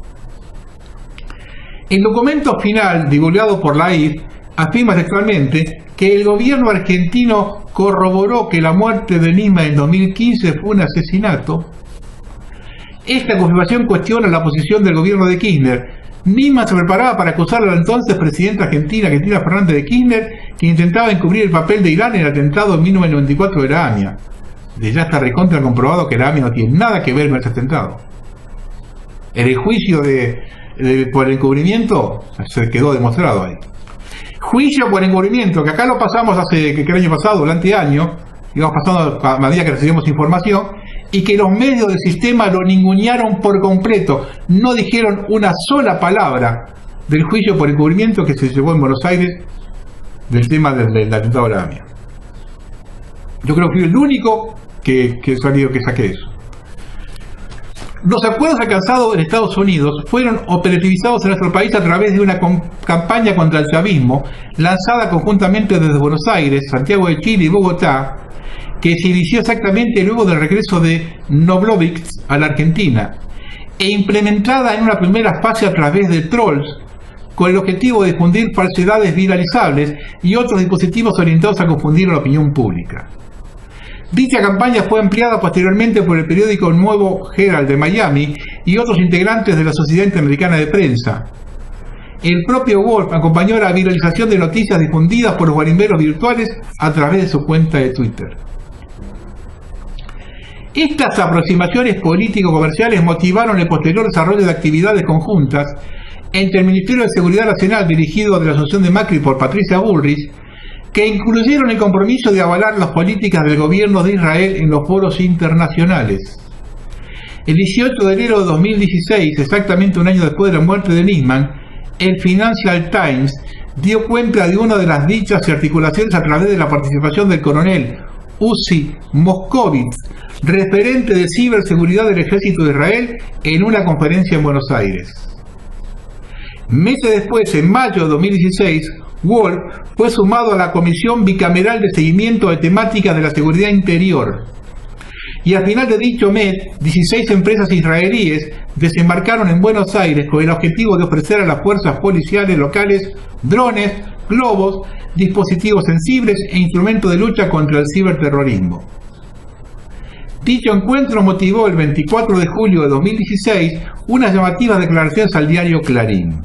El documento final, divulgado por la A I F, afirma textualmente que el gobierno argentino corroboró que la muerte de Nisman en dos mil quince fue un asesinato. Esta confirmación cuestiona la posición del gobierno de Kirchner. Nisman se preparaba para acusar a la entonces presidenta argentina, Cristina Fernández de Kirchner, que intentaba encubrir el papel de Irán en el atentado en mil novecientos noventa y cuatro de la A M I A. De ya está recontra comprobado que la A M I A no tiene nada que ver con ese atentado. En el juicio de, de, por el encubrimiento se quedó demostrado ahí. Juicio por encubrimiento, que acá lo pasamos hace que, que el año pasado, durante año, íbamos pasando a medida que recibimos información, y que los medios del sistema lo ningunearon por completo, no dijeron una sola palabra del juicio por encubrimiento que se llevó en Buenos Aires del tema del, del atentado de la A M I A. Yo creo que fui el único que, que salió que saqué eso. Los acuerdos alcanzados en Estados Unidos fueron operativizados en nuestro país a través de una campaña contra el chavismo lanzada conjuntamente desde Buenos Aires, Santiago de Chile y Bogotá, que se inició exactamente luego del regreso de Noblovich a la Argentina e implementada en una primera fase a través de trolls con el objetivo de difundir falsedades viralizables y otros dispositivos orientados a confundir a la opinión pública. Dicha campaña fue ampliada posteriormente por el periódico Nuevo Herald de Miami y otros integrantes de la Sociedad Interamericana de Prensa. El propio Wolf acompañó la viralización de noticias difundidas por los guarimberos virtuales a través de su cuenta de Twitter. Estas aproximaciones político-comerciales motivaron el posterior desarrollo de actividades conjuntas entre el Ministerio de Seguridad Nacional, dirigido de la Asunción de Macri por Patricia Bullrich, que incluyeron el compromiso de avalar las políticas del gobierno de Israel en los foros internacionales. El dieciocho de enero de dos mil dieciséis, exactamente un año después de la muerte de Nisman, el Financial Times dio cuenta de una de las dichas y articulaciones a través de la participación del coronel Uzi Moscovitz, referente de ciberseguridad del Ejército de Israel, en una conferencia en Buenos Aires. Meses después, en mayo de dos mil dieciséis, Wolf fue sumado a la Comisión Bicameral de Seguimiento de Temáticas de la Seguridad Interior. Y al final de dicho mes, dieciséis empresas israelíes desembarcaron en Buenos Aires con el objetivo de ofrecer a las fuerzas policiales locales drones, globos, dispositivos sensibles e instrumentos de lucha contra el ciberterrorismo. Dicho encuentro motivó el veinticuatro de julio de dos mil dieciséis unas llamativas declaraciones al diario Clarín.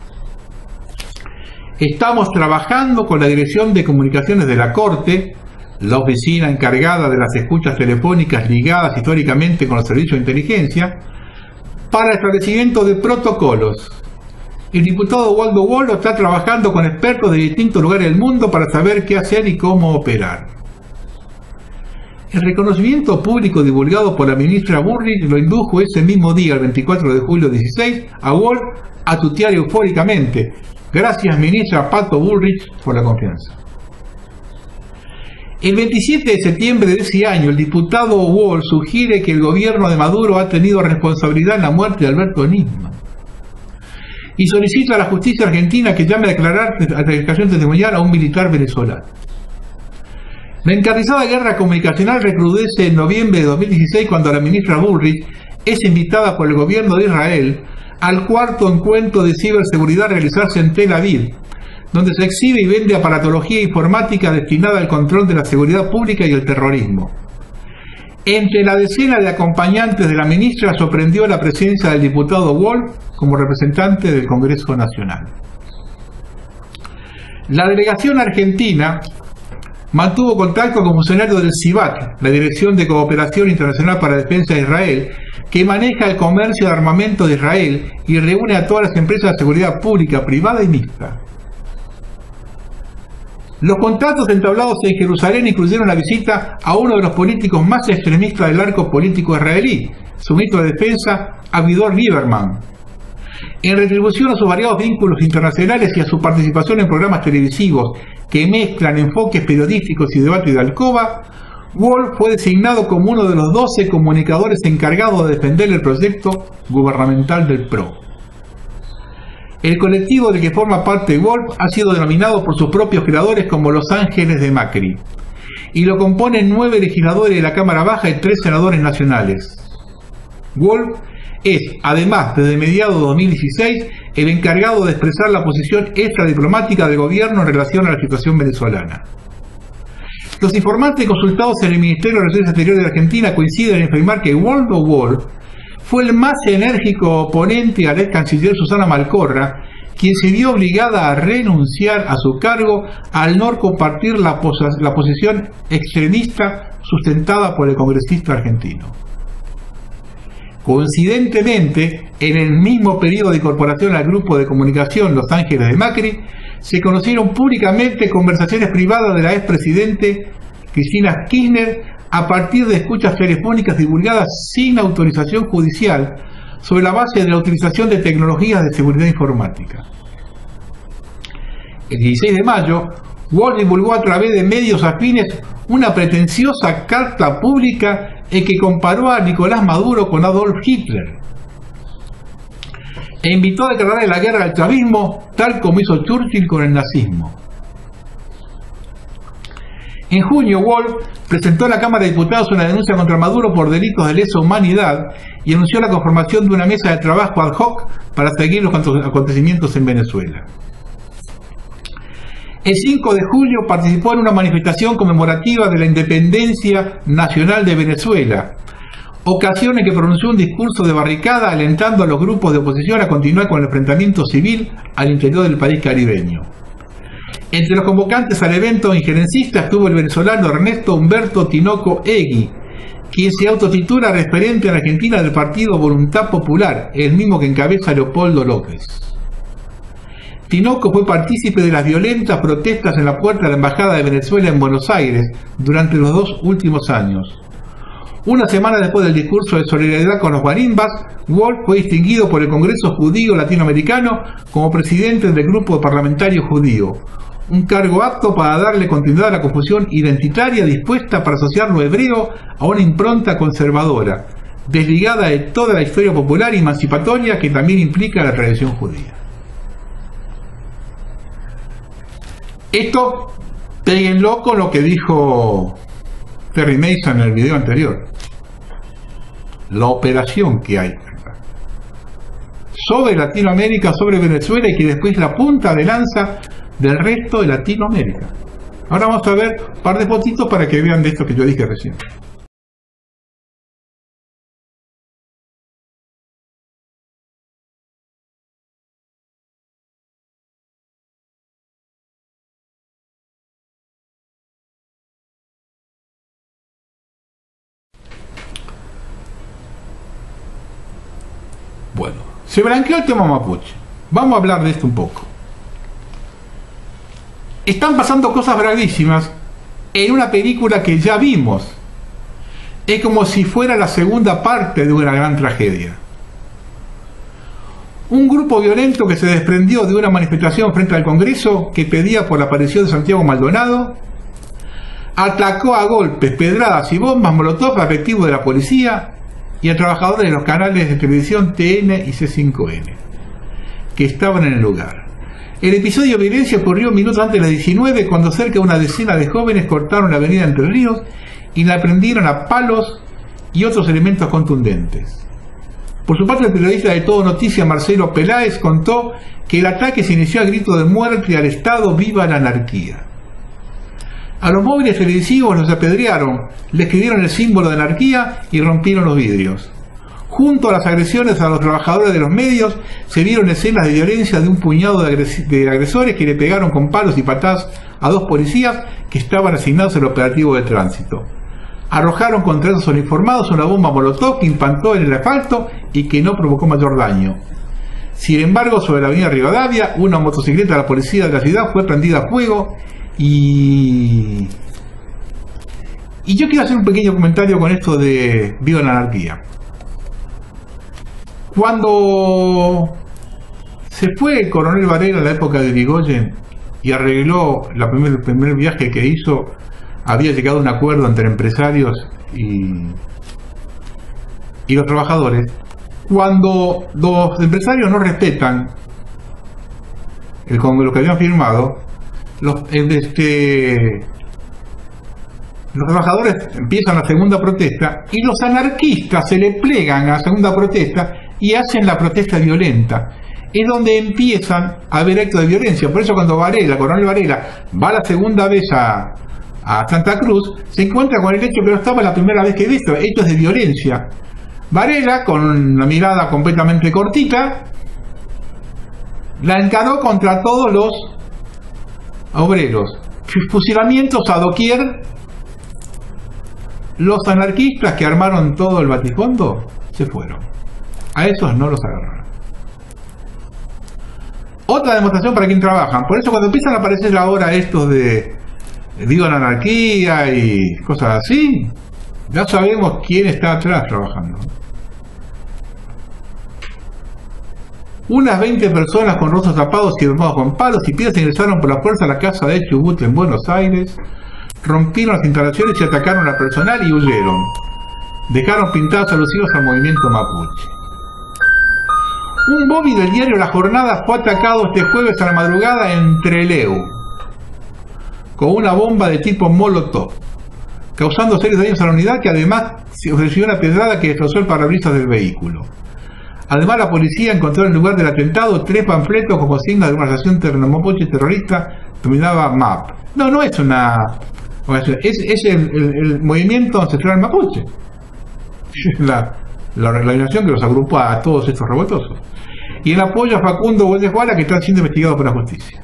Estamos trabajando con la Dirección de Comunicaciones de la Corte, la oficina encargada de las escuchas telefónicas ligadas históricamente con los servicios de inteligencia, para el establecimiento de protocolos. El diputado Waldo Wolf está trabajando con expertos de distintos lugares del mundo para saber qué hacer y cómo operar. El reconocimiento público divulgado por la ministra Bullrich lo indujo ese mismo día, el veinticuatro de julio de dieciséis, a Wolf a tutear eufóricamente: gracias, ministra Pato Bullrich, por la confianza. El veintisiete de septiembre de ese año, el diputado Wolf sugiere que el gobierno de Maduro ha tenido responsabilidad en la muerte de Alberto Nisman y solicita a la justicia argentina que llame a declarar a declaración testimonial a un militar venezolano. La encarnizada guerra comunicacional recrudece en noviembre de dos mil dieciséis cuando la ministra Bullrich es invitada por el gobierno de Israel al cuarto encuentro de ciberseguridad a realizarse en Tel Aviv, donde se exhibe y vende aparatología informática destinada al control de la seguridad pública y el terrorismo. Entre la decena de acompañantes de la ministra sorprendió la presencia del diputado Wolf como representante del Congreso Nacional. La delegación argentina mantuvo contacto con funcionarios del SIVAC, la Dirección de Cooperación Internacional para la Defensa de Israel, que maneja el comercio de armamento de Israel y reúne a todas las empresas de seguridad pública, privada y mixta. Los contactos entablados en Jerusalén incluyeron la visita a uno de los políticos más extremistas del arco político israelí, su ministro de Defensa, Avigdor Lieberman. En retribución a sus variados vínculos internacionales y a su participación en programas televisivos que mezclan enfoques periodísticos y debates de alcoba, Wolf fue designado como uno de los doce comunicadores encargados de defender el proyecto gubernamental del P R O. El colectivo del que forma parte Wolf ha sido denominado por sus propios creadores como Los Ángeles de Macri, y lo componen nueve legisladores de la Cámara Baja y tres senadores nacionales. Wolf es, además, desde mediados de dos mil dieciséis, el encargado de expresar la posición extradiplomática del gobierno en relación a la situación venezolana. Los informantes consultados en el Ministerio de Relaciones Exteriores de Argentina coinciden en afirmar que Waldo Wolf fue el más enérgico oponente a la ex canciller Susana Malcorra, quien se vio obligada a renunciar a su cargo al no compartir la, pos la posición extremista sustentada por el congresista argentino. Coincidentemente, en el mismo periodo de incorporación al grupo de comunicación Los Ángeles de Macri, se conocieron públicamente conversaciones privadas de la expresidente Cristina Kirchner a partir de escuchas telefónicas divulgadas sin autorización judicial sobre la base de la utilización de tecnologías de seguridad informática. El dieciséis de mayo, Wolf divulgó a través de medios afines una pretenciosa carta pública en que comparó a Nicolás Maduro con Adolf Hitler e invitó a declarar la guerra al chavismo tal como hizo Churchill con el nazismo. En junio, Wolf presentó a la Cámara de Diputados una denuncia contra Maduro por delitos de lesa humanidad y anunció la conformación de una mesa de trabajo ad hoc para seguir los acontecimientos en Venezuela. El cinco de julio participó en una manifestación conmemorativa de la independencia nacional de Venezuela, ocasión en que pronunció un discurso de barricada alentando a los grupos de oposición a continuar con el enfrentamiento civil al interior del país caribeño. Entre los convocantes al evento injerencista estuvo el venezolano Ernesto Humberto Tinoco Egui, quien se autotitula referente en Argentina del partido Voluntad Popular, el mismo que encabeza Leopoldo López. Tinoco fue partícipe de las violentas protestas en la puerta de la Embajada de Venezuela en Buenos Aires durante los dos últimos años. Una semana después del discurso de solidaridad con los guarimbas, Wolf fue distinguido por el Congreso Judío Latinoamericano como presidente del Grupo Parlamentario Judío, un cargo apto para darle continuidad a la confusión identitaria dispuesta para asociar lo hebreo a una impronta conservadora, desligada de toda la historia popular y emancipatoria que también implica la tradición judía. Esto, péguenlo con lo que dijo Terry Mason en el video anterior. La operación que hay sobre Latinoamérica, sobre Venezuela, y que después la punta de lanza del resto de Latinoamérica. Ahora vamos a ver un par de fotitos para que vean de esto que yo dije recién. Bueno, se blanqueó el tema mapuche. Vamos a hablar de esto un poco. Están pasando cosas bravísimas en una película que ya vimos. Es como si fuera la segunda parte de una gran tragedia. Un grupo violento que se desprendió de una manifestación frente al Congreso que pedía por la aparición de Santiago Maldonado, atacó a golpes, pedradas y bombas molotov a efectivos de la policía y a trabajadores de los canales de televisión T N y C cinco N, que estaban en el lugar. El episodio de violencia ocurrió minutos antes de las diecinueve, cuando cerca de una decena de jóvenes cortaron la avenida Entre Ríos y la prendieron a palos y otros elementos contundentes. Por su parte, el periodista de Todo Noticias, Marcelo Peláez, contó que el ataque se inició a grito de muerte al Estado, viva la anarquía. A los móviles televisivos los apedrearon, le escribieron el símbolo de anarquía y rompieron los vidrios. Junto a las agresiones a los trabajadores de los medios, se vieron escenas de violencia de un puñado de, agres de agresores que le pegaron con palos y patadas a dos policías que estaban asignados al operativo de tránsito. Arrojaron contra esos uniformados una bomba molotov que impactó en el asfalto y que no provocó mayor daño. Sin embargo, sobre la avenida Rivadavia, una motocicleta de la policía de la ciudad fue prendida a fuego y... Y yo quiero hacer un pequeño comentario con esto de viva la anarquía. Cuando se fue el coronel Varela en la época de Irigoyen y arregló la primer, el primer viaje que hizo, había llegado a un acuerdo entre empresarios y, y los trabajadores. Cuando los empresarios no respetan el, con lo que habían firmado, los, este, los trabajadores empiezan la segunda protesta y los anarquistas se le plegan a la segunda protesta y hacen la protesta violenta. Es donde empiezan a haber actos de violencia. Por eso cuando Varela, coronel Varela, va la segunda vez a, a Santa Cruz, se encuentra con el hecho que no estaba la primera vez que he visto, hechos de violencia. Varela, con una mirada completamente cortita, la encaró contra todos los obreros. Fusilamientos a doquier. Los anarquistas que armaron todo el batifondo se fueron. A esos no los agarraron. Otra demostración para quien trabajan. Por eso cuando empiezan a aparecer ahora estos de viva la anarquía y cosas así, ya sabemos quién está atrás trabajando. Unas veinte personas con rostros tapados y armados con palos y piedras ingresaron por la fuerza a la casa de Chubut en Buenos Aires, rompieron las instalaciones y atacaron al personal y huyeron. Dejaron pintados alusivos al movimiento mapuche. Un bobby del diario La Jornada fue atacado este jueves a la madrugada en Trelew con una bomba de tipo molotov, causando serios daños a la unidad, que además se ofreció una pedrada que destrozó el parabrisas del vehículo. Además, la policía encontró en el lugar del atentado tres panfletos como signo de una organización mapuche terrorista denominada M A P. No, no es una... Es, es el, el, el movimiento ancestral mapuche. La, la organización que los agrupa a todos estos revoltosos. Y en apoyo a Facundo Gómez Guala, que están siendo investigados por la justicia.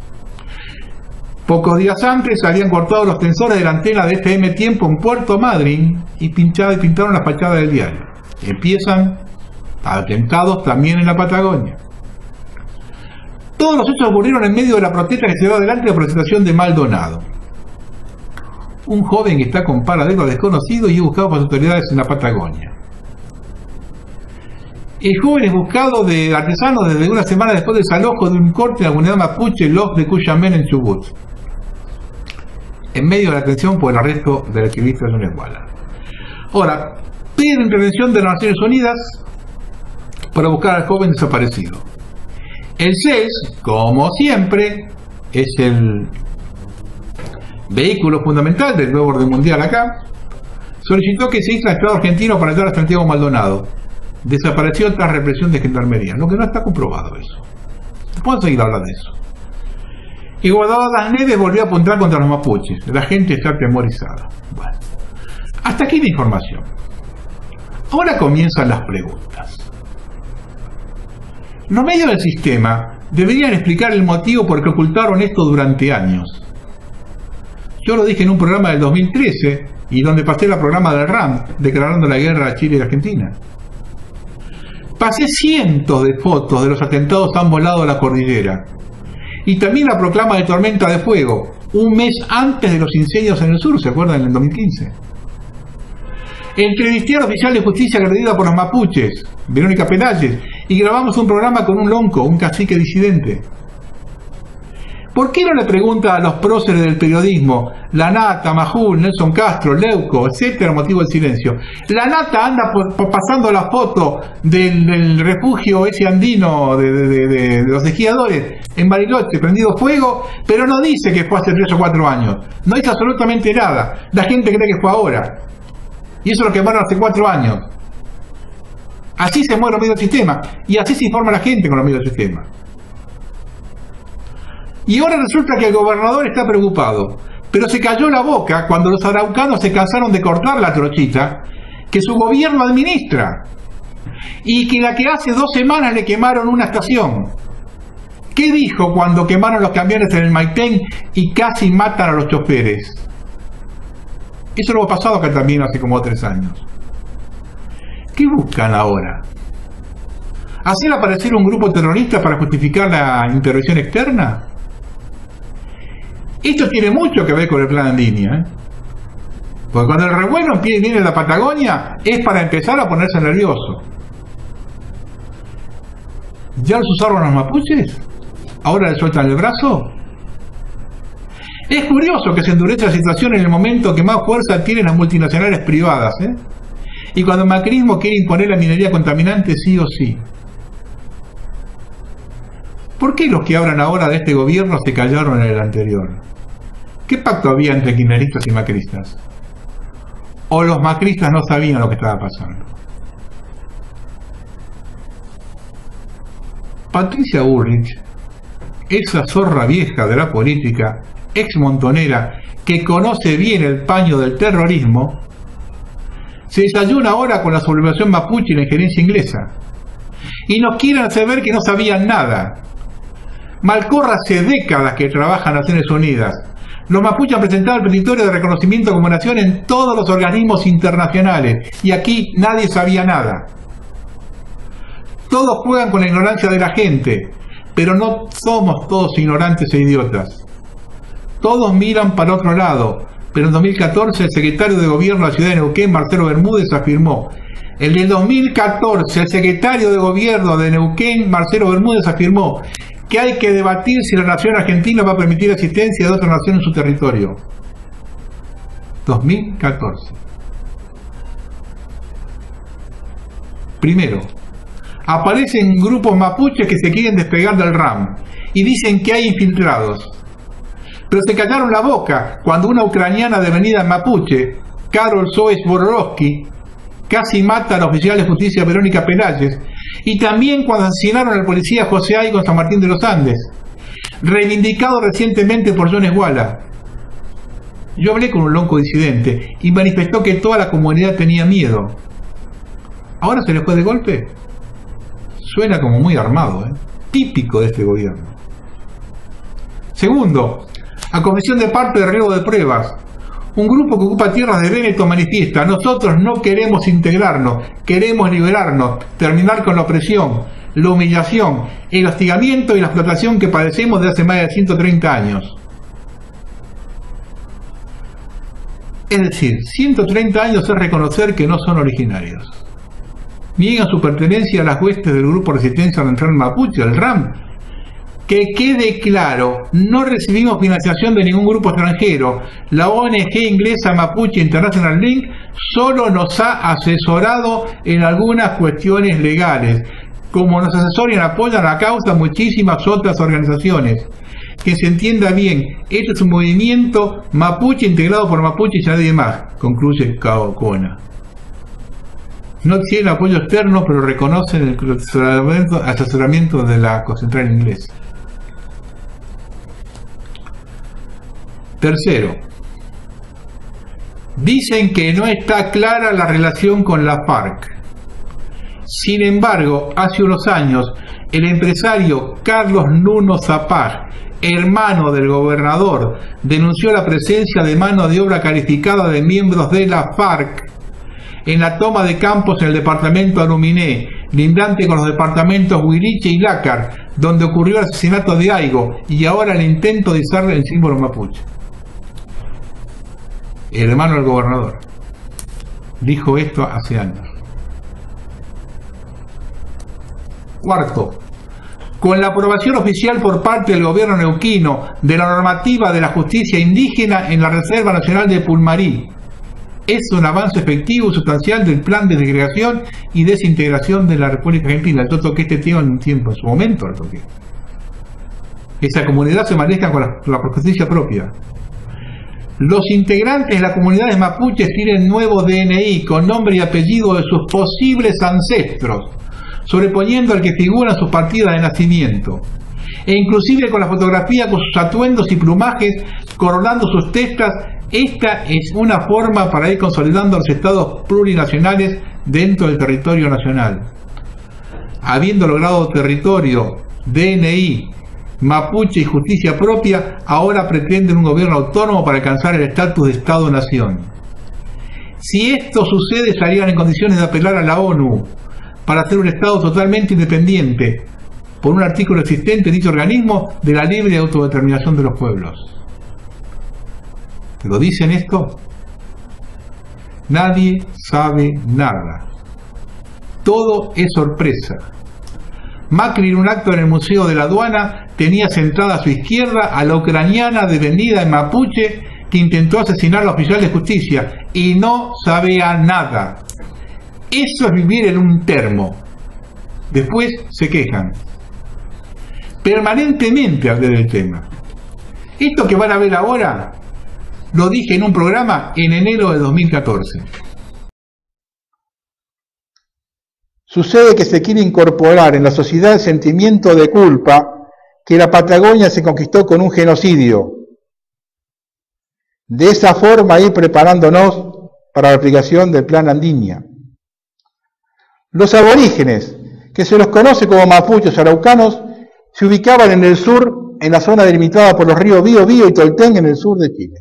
Pocos días antes habían cortado los tensores de la antena de F M Tiempo en Puerto Madryn y, pinchado, y pintaron las fachadas del diario. Y empiezan atentados también en la Patagonia. Todos los hechos ocurrieron en medio de la protesta que se dio adelante de la presentación de Maldonado, un joven que está con paradero desconocido y es buscado por las autoridades en la Patagonia. El joven es buscado de artesanos desde una semana después del desalojo de un corte en la comunidad mapuche Los de Cuyamén en Chubut, en medio de la atención por el arresto del activista Gómez Guala. Ahora, piden intervención de las Naciones Unidas para buscar al joven desaparecido. El C E S, como siempre, es el vehículo fundamental del nuevo orden mundial acá, solicitó que se hiciera el Estado argentino para ayudar a Santiago Maldonado. Desapareció tras represión de gendarmería, lo que no está comprobado eso. Podemos seguir hablando de eso. Y Gobernador Las Neves volvió a apuntar contra los mapuches. La gente está atemorizada. Bueno, hasta aquí la información. Ahora comienzan las preguntas. Los medios del sistema deberían explicar el motivo por qué ocultaron esto durante años. Yo lo dije en un programa del dos mil trece y donde pasé el programa del R A M declarando la guerra a Chile y Argentina. Pasé cientos de fotos de los atentados que han volado a la cordillera y también la proclama de tormenta de fuego un mes antes de los incendios en el sur, ¿se acuerdan? En el dos mil quince. Entrevisté al oficial de justicia agredida por los mapuches, Verónica Pelayes, y grabamos un programa con un lonco, un cacique disidente. ¿Por qué no le pregunta a los próceres del periodismo, La Nata, Majul, Nelson Castro, Leuco, etcétera, motivo del silencio? La Nata anda por, por pasando la foto del, del refugio ese andino de, de, de, de, de los esquiadores en Bariloche, prendido fuego, pero no dice que fue hace tres o cuatro años. No dice absolutamente nada. La gente cree que fue ahora. Y eso lo quemaron hace cuatro años. Así se mueve los medios del sistema. Y así se informa la gente con los medios del sistema. Y ahora resulta que el gobernador está preocupado, pero se cayó la boca cuando los araucanos se cansaron de cortar la trochita que su gobierno administra y que la que hace dos semanas le quemaron una estación. ¿Qué dijo cuando quemaron los camiones en el Maitén y casi matan a los choferes? Eso lo ha pasado acá también hace como tres años. ¿Qué buscan ahora? ¿Hacer aparecer un grupo terrorista para justificar la intervención externa? Esto tiene mucho que ver con el plan Andini, ¿eh? Porque cuando el revuelo viene de la Patagonia es para empezar a ponerse nervioso. ¿Ya los usaron los mapuches? ¿Ahora les sueltan el brazo? Es curioso que se endurece la situación en el momento que más fuerza tienen las multinacionales privadas, ¿eh? Y cuando el macrismo quiere imponer la minería contaminante sí o sí. ¿Por qué los que hablan ahora de este gobierno se callaron en el anterior? ¿Qué pacto había entre kirchneristas y macristas? ¿O los macristas no sabían lo que estaba pasando? Patricia Bullrich, esa zorra vieja de la política, ex montonera, que conoce bien el paño del terrorismo, se desayuna ahora con la sublevación mapuche y la injerencia inglesa. Y nos quieren hacer ver que no sabían nada. Malcorra hace décadas que trabaja en Naciones Unidas. Los mapuches han presentado el petitorio de reconocimiento como nación en todos los organismos internacionales. Y aquí nadie sabía nada. Todos juegan con la ignorancia de la gente, pero no somos todos ignorantes e idiotas. Todos miran para otro lado, pero en dos mil catorce el secretario de Gobierno de la ciudad de Neuquén, Marcelo Bermúdez, afirmó. El del dos mil catorce, el secretario de Gobierno de Neuquén, Marcelo Bermúdez, afirmó que hay que debatir si la nación argentina va a permitir la existencia de otra nación en su territorio. dos mil catorce. Primero, aparecen grupos mapuches que se quieren despegar del R A M y dicen que hay infiltrados. Pero se callaron la boca cuando una ucraniana devenida mapuche, Karol Soes-Bororowski, casi mata al oficial de justicia Verónica Peláez, y también cuando asesinaron al policía José Aigo en San Martín de los Andes, reivindicado recientemente por John Esguala. Yo hablé con un lonco disidente y manifestó que toda la comunidad tenía miedo. ¿Ahora se les fue de golpe? Suena como muy armado, ¿eh? Típico de este gobierno. Segundo, a comisión de parte de riego de pruebas. Un grupo que ocupa tierras de Véneto manifiesta: nosotros no queremos integrarnos, queremos liberarnos, terminar con la opresión, la humillación, el hostigamiento y la explotación que padecemos desde hace más de ciento treinta años. Es decir, ciento treinta años es reconocer que no son originarios. Niegan su pertenencia a las huestes del Grupo Resistencia Oriental Mapuche, el R A M. Que quede claro, no recibimos financiación de ningún grupo extranjero. La O N G inglesa Mapuche International Link solo nos ha asesorado en algunas cuestiones legales. Como nos asesoran y apoyan la causa muchísimas otras organizaciones. Que se entienda bien, este es un movimiento mapuche integrado por mapuches y nadie más, concluye Cao Cona. No tienen apoyo externo, pero reconocen el asesoramiento, asesoramiento de la Concentral inglesa. Tercero, dicen que no está clara la relación con la FARC. Sin embargo, hace unos años, el empresario Carlos Nuno Zapag, hermano del gobernador, denunció la presencia de mano de obra calificada de miembros de la FARC en la toma de campos en el departamento Aluminé, lindante con los departamentos Huiliche y Lácar, donde ocurrió el asesinato de Aigo y ahora el intento de izarle el símbolo mapuche. El hermano del gobernador dijo esto hace años. Cuarto, con la aprobación oficial por parte del gobierno neuquino de la normativa de la justicia indígena en la Reserva Nacional de Pulmarí, es un avance efectivo y sustancial del plan de segregación y desintegración de la República Argentina. Yo toqué este tema en un tiempo, en su momento lo toqué. Esa comunidad se maneja con la, con la justicia propia. Los integrantes de las comunidades mapuches tienen nuevo D N I con nombre y apellido de sus posibles ancestros, sobreponiendo al que figura en sus partidas de nacimiento, e inclusive con la fotografía con sus atuendos y plumajes coronando sus testas. Esta es una forma para ir consolidando los estados plurinacionales dentro del territorio nacional. Habiendo logrado territorio, D N I mapuche y justicia propia, ahora pretenden un gobierno autónomo para alcanzar el estatus de Estado-nación. Si esto sucede, estarían en condiciones de apelar a la ONU para hacer un Estado totalmente independiente, por un artículo existente en dicho organismo, de la libre autodeterminación de los pueblos. ¿Lo dicen esto? Nadie sabe nada. Todo es sorpresa. Macri, en un acto en el Museo de la Aduana, tenía sentada a su izquierda a la ucraniana devenida en mapuche que intentó asesinar a la oficial de justicia y no sabía nada. Eso es vivir en un termo. Después se quejan. Permanentemente hablé del tema. Esto que van a ver ahora lo dije en un programa en enero de dos mil catorce. Sucede que se quiere incorporar en la sociedad el sentimiento de culpa que la Patagonia se conquistó con un genocidio. De esa forma ir preparándonos para la aplicación del Plan Andiña. Los aborígenes, que se los conoce como mapuches araucanos, se ubicaban en el sur, en la zona delimitada por los ríos Biobío y Tolten, en el sur de Chile.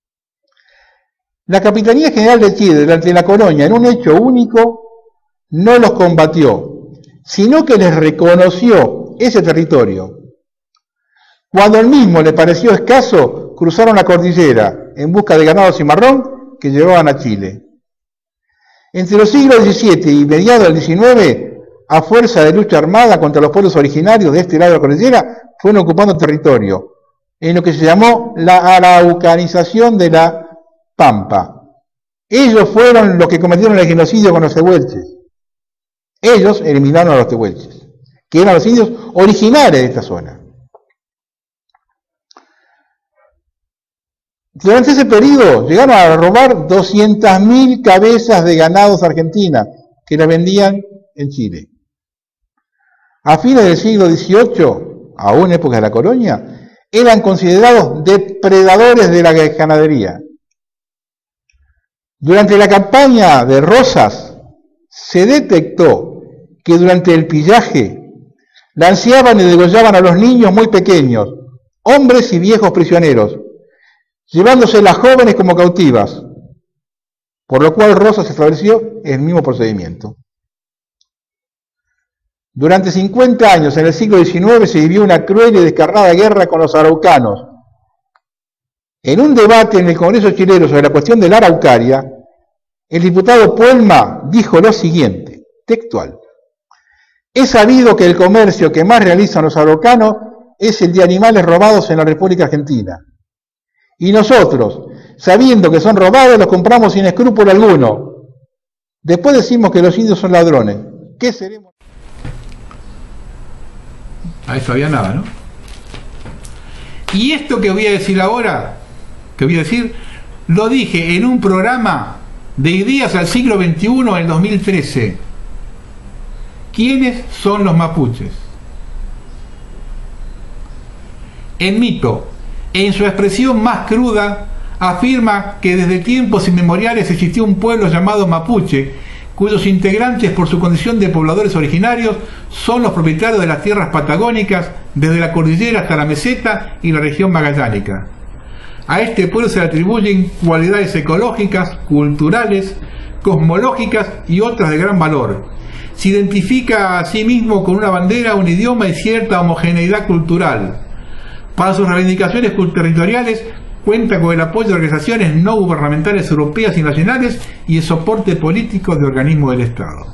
La Capitanía General de Chile, durante la colonia, en un hecho único, no los combatió, sino que les reconoció ese territorio. Cuando al mismo le pareció escaso, cruzaron la cordillera en busca de ganado cimarrón que llevaban a Chile. Entre los siglos diecisiete y mediados del diecinueve, a fuerza de lucha armada contra los pueblos originarios de este lado de la cordillera, fueron ocupando territorio, en lo que se llamó la araucanización de la Pampa. Ellos fueron los que cometieron el genocidio con los tehuelches. Ellos eliminaron a los tehuelches, que eran los indios originarios de esta zona. Durante ese periodo llegaron a robar doscientas mil cabezas de ganados argentinas que las vendían en Chile. A fines del siglo dieciocho, aún en época de la colonia, eran considerados depredadores de la ganadería. Durante la campaña de Rosas se detectó que durante el pillaje lanceaban y degollaban a los niños muy pequeños, hombres y viejos prisioneros, llevándose las jóvenes como cautivas, por lo cual Rosas estableció el mismo procedimiento. Durante cincuenta años, en el siglo diecinueve, se vivió una cruel y descarnada guerra con los araucanos. En un debate en el Congreso chileno sobre la cuestión de la Araucaria, el diputado Puelma dijo lo siguiente, textual: "Es sabido que el comercio que más realizan los araucanos es el de animales robados en la República Argentina. Y nosotros, sabiendo que son robados, los compramos sin escrúpulo alguno. Después decimos que los indios son ladrones. ¿Qué seremos?" A eso había nada, ¿no? Y esto que voy a decir ahora, que voy a decir, lo dije en un programa de Ideas al siglo veintiuno en dos mil trece. ¿Quiénes son los mapuches? El mito, en su expresión más cruda, afirma que desde tiempos inmemoriales existió un pueblo llamado mapuche, cuyos integrantes, por su condición de pobladores originarios, son los propietarios de las tierras patagónicas, desde la cordillera hasta la meseta y la región magallánica. A este pueblo se le atribuyen cualidades ecológicas, culturales, cosmológicas y otras de gran valor. Se identifica a sí mismo con una bandera, un idioma y cierta homogeneidad cultural. Para sus reivindicaciones territoriales, cuenta con el apoyo de organizaciones no gubernamentales europeas y nacionales y el soporte político de organismos del Estado.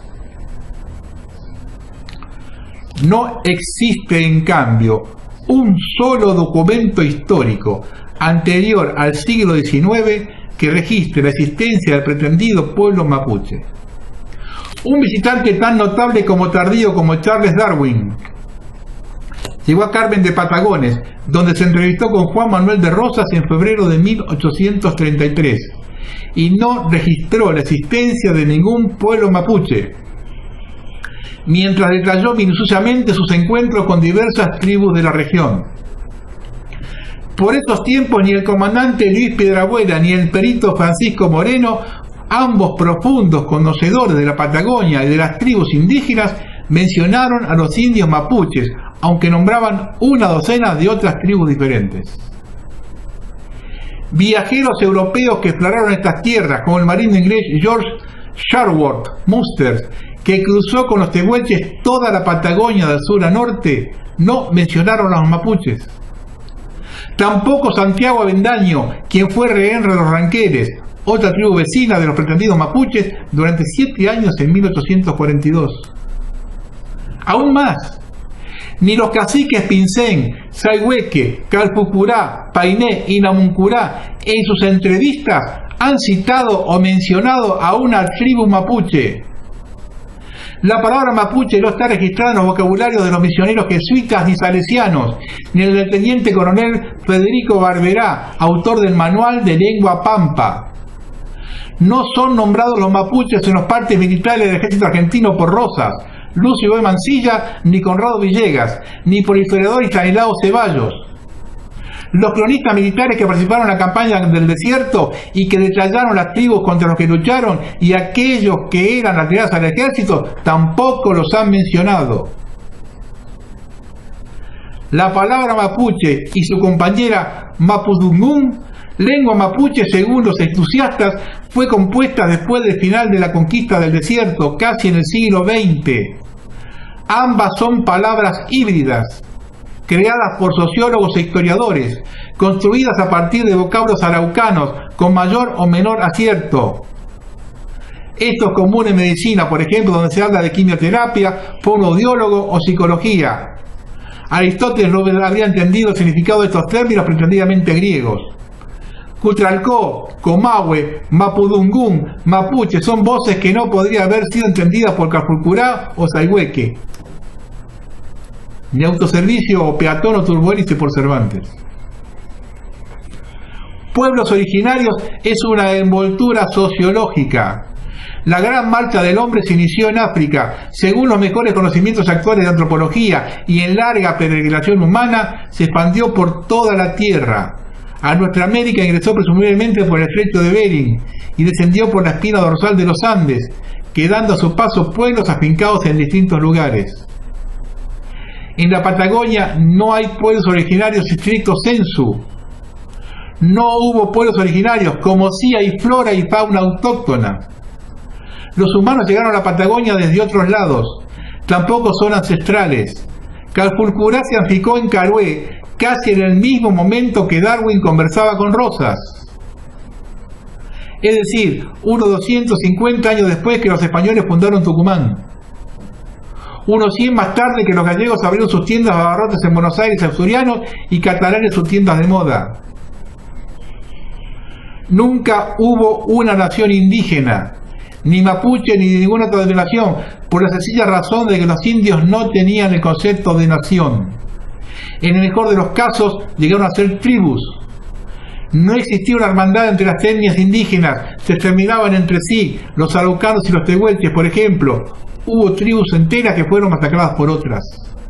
No existe, en cambio, un solo documento histórico anterior al siglo diecinueve que registre la existencia del pretendido pueblo mapuche. Un visitante tan notable como tardío como Charles Darwin llegó a Carmen de Patagones, donde se entrevistó con Juan Manuel de Rosas en febrero de mil ochocientos treinta y tres, y no registró la existencia de ningún pueblo mapuche, mientras detalló minuciosamente sus encuentros con diversas tribus de la región. Por estos tiempos ni el comandante Luis Piedrabuena ni el perito Francisco Moreno, ambos profundos conocedores de la Patagonia y de las tribus indígenas, mencionaron a los indios mapuches, aunque nombraban una docena de otras tribus diferentes. Viajeros europeos que exploraron estas tierras, como el marino inglés George Sherwood Musters, que cruzó con los tehuelches toda la Patagonia de sur a norte, no mencionaron a los mapuches. Tampoco Santiago Avendaño, quien fue rehén de los ranqueles, otra tribu vecina de los pretendidos mapuches, durante siete años en mil ochocientos cuarenta y dos. Aún más, ni los caciques Pincén, Sayhueque, Calfucurá, Painé y Namuncurá en sus entrevistas han citado o mencionado a una tribu mapuche. La palabra mapuche no está registrada en los vocabularios de los misioneros jesuitas ni salesianos, ni en el del teniente coronel Federico Barberá, autor del Manual de Lengua Pampa. No son nombrados los mapuches en los partes militares del ejército argentino por Rosas, Lucio B. Mansilla, ni Conrado Villegas, ni por el historiador Estanislao Ceballos. Los cronistas militares que participaron en la campaña del desierto y que detallaron las tribus contra los que lucharon y aquellos que eran aliados al ejército tampoco los han mencionado. La palabra mapuche y su compañera mapudungún, lengua mapuche según los entusiastas, fue compuesta después del final de la conquista del desierto, casi en el siglo veinte. Ambas son palabras híbridas, creadas por sociólogos e historiadores, construidas a partir de vocablos araucanos con mayor o menor acierto. Esto es común en medicina, por ejemplo, donde se habla de quimioterapia, fonoaudiólogo o psicología. Aristóteles no habría entendido el significado de estos términos pretendidamente griegos. Cutralcó, Comahue, Mapudungún, Mapuche son voces que no podrían haber sido entendidas por Calfucurá o Sayhueque. Ni autoservicio o peatón o turbohélice por Cervantes. Pueblos originarios es una envoltura sociológica. La gran marcha del hombre se inició en África, según los mejores conocimientos actuales de antropología, y en larga peregrinación humana se expandió por toda la Tierra. A nuestra América ingresó presumiblemente por el estrecho de Bering y descendió por la espina dorsal de los Andes, quedando a su paso pueblos afincados en distintos lugares. En la Patagonia no hay pueblos originarios stricto sensu. No hubo pueblos originarios, como sí hay flora y fauna autóctona. Los humanos llegaron a la Patagonia desde otros lados. Tampoco son ancestrales. Calfucurá se afincó en Carué, casi en el mismo momento que Darwin conversaba con Rosas. Es decir, unos doscientos cincuenta años después que los españoles fundaron Tucumán. Unos cien más tarde que los gallegos abrieron sus tiendas de abarrotes en Buenos Aires, asturianos, y catalanes sus tiendas de moda. Nunca hubo una nación indígena, ni mapuche ni de ninguna otra denominación, por la sencilla razón de que los indios no tenían el concepto de nación. En el mejor de los casos llegaron a ser tribus. No existía una hermandad entre las etnias indígenas, se exterminaban entre sí, los araucanos y los tehuelches, por ejemplo. Hubo tribus enteras que fueron masacradas por otras.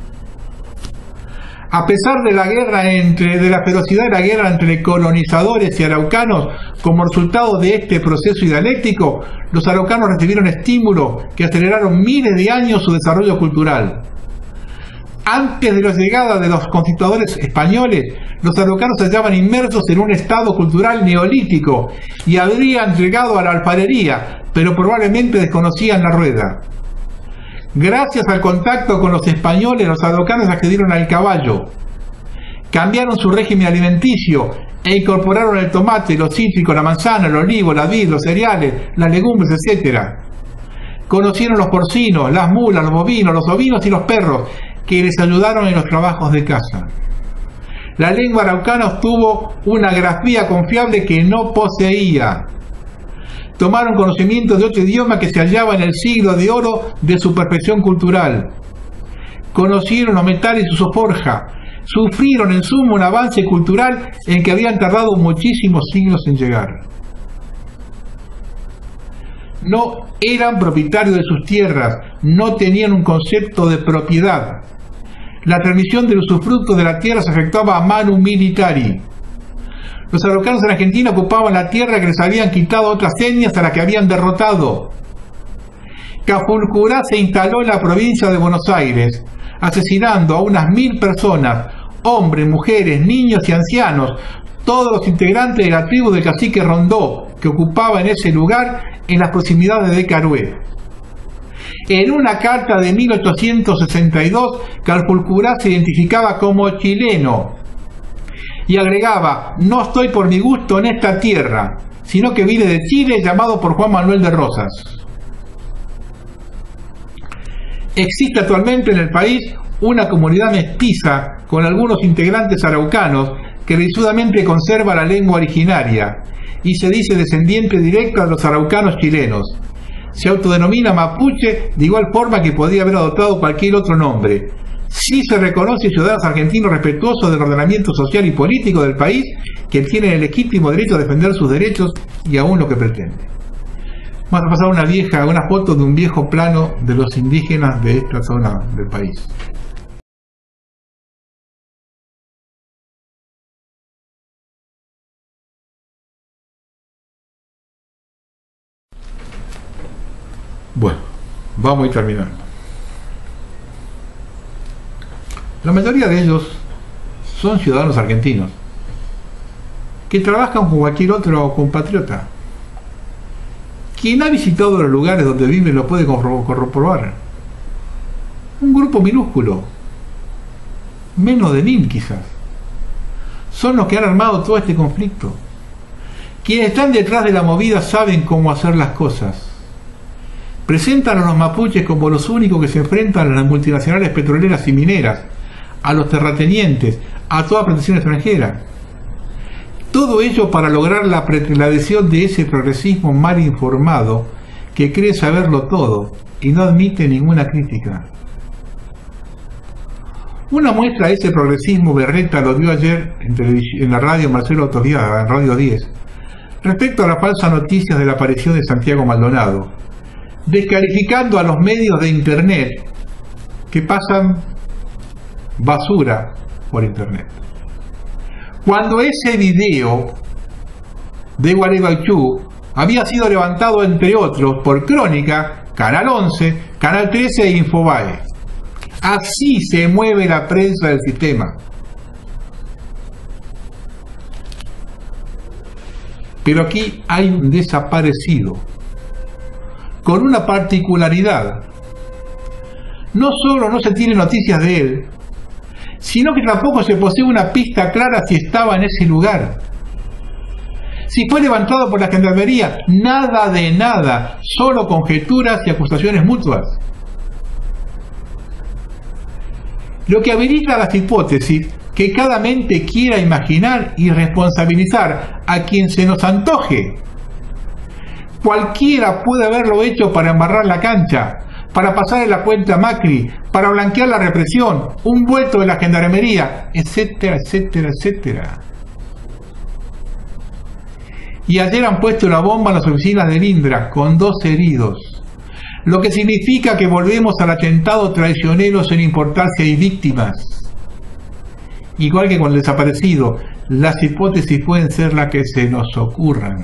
A pesar de la guerra entre, de la ferocidad de la guerra entre colonizadores y araucanos, como resultado de este proceso dialéctico, los araucanos recibieron estímulos que aceleraron miles de años su desarrollo cultural. Antes de la llegada de los conquistadores españoles, los araucanos se hallaban inmersos en un estado cultural neolítico y habrían llegado a la alfarería, pero probablemente desconocían la rueda. Gracias al contacto con los españoles, los araucanos accedieron al caballo, cambiaron su régimen alimenticio e incorporaron el tomate, los cítricos, la manzana, el olivo, la vid, los cereales, las legumbres, etcétera. Conocieron los porcinos, las mulas, los bovinos, los ovinos y los perros, que les ayudaron en los trabajos de caza. La lengua araucana obtuvo una grafía confiable que no poseía. Tomaron conocimiento de otro idioma que se hallaba en el siglo de oro de su perfección cultural. Conocieron los metales y su forja. Sufrieron en suma un avance cultural en que habían tardado muchísimos siglos en llegar. No eran propietarios de sus tierras, no tenían un concepto de propiedad. La transmisión del usufructo de la tierra se efectuaba a manu militari. Los araucanos en Argentina ocupaban la tierra que les habían quitado a otras etnias a las que habían derrotado. Calfucurá se instaló en la provincia de Buenos Aires. asesinando a unas mil personas, hombres, mujeres, niños y ancianos, todos los integrantes de la tribu del cacique Rondó, que ocupaba en ese lugar en las proximidades de Carué. En una carta de mil ochocientos sesenta y dos, Calfucurá se identificaba como chileno y agregaba: no estoy por mi gusto en esta tierra, sino que vine de Chile, llamado por Juan Manuel de Rosas. Existe actualmente en el país una comunidad mestiza con algunos integrantes araucanos que risueñamente conserva la lengua originaria y se dice descendiente directo de los araucanos chilenos. Se autodenomina mapuche de igual forma que podría haber adoptado cualquier otro nombre. Sí se reconoce ciudadanos argentinos respetuosos del ordenamiento social y político del país, que tienen el legítimo derecho a defender sus derechos y aún lo que pretende. Vamos a pasar una vieja, una foto de un viejo plano de los indígenas de esta zona del país. Bueno, vamos a ir terminando. La mayoría de ellos son ciudadanos argentinos que trabajan con cualquier otro compatriota. Quien ha visitado los lugares donde viven lo puede corroborar. Un grupo minúsculo, menos de mil quizás, son los que han armado todo este conflicto. Quienes están detrás de la movida saben cómo hacer las cosas. Presentan a los mapuches como los únicos que se enfrentan a las multinacionales petroleras y mineras, a los terratenientes, a toda protección extranjera. Todo ello para lograr la, la adhesión de ese progresismo mal informado que cree saberlo todo y no admite ninguna crítica. Una muestra de ese progresismo berreta lo dio ayer en, en la radio Marcelo Otoviaga, en Radio diez, respecto a la falsa noticia de la aparición de Santiago Maldonado, descalificando a los medios de internet que pasan basura por internet. Cuando ese video de Gualeguaychú había sido levantado, entre otros, por Crónica, Canal once, Canal trece e Infobae. Así se mueve la prensa del sistema. Pero aquí hay un desaparecido, con una particularidad. No solo no se tiene noticias de él, sino que tampoco se posee una pista clara si estaba en ese lugar. Si fue levantado por la gendarmería, nada de nada, solo conjeturas y acusaciones mutuas. Lo que habilita las hipótesis que cada mente quiera imaginar y responsabilizar a quien se nos antoje. Cualquiera puede haberlo hecho para embarrar la cancha, para pasarle la cuenta a Macri, para blanquear la represión, un vuelto de la gendarmería, etcétera, etcétera, etcétera. Y ayer han puesto la bomba en las oficinas del Indra, con dos heridos, lo que significa que volvemos al atentado traicionero sin importar si hay víctimas. Igual que con el desaparecido, las hipótesis pueden ser las que se nos ocurran.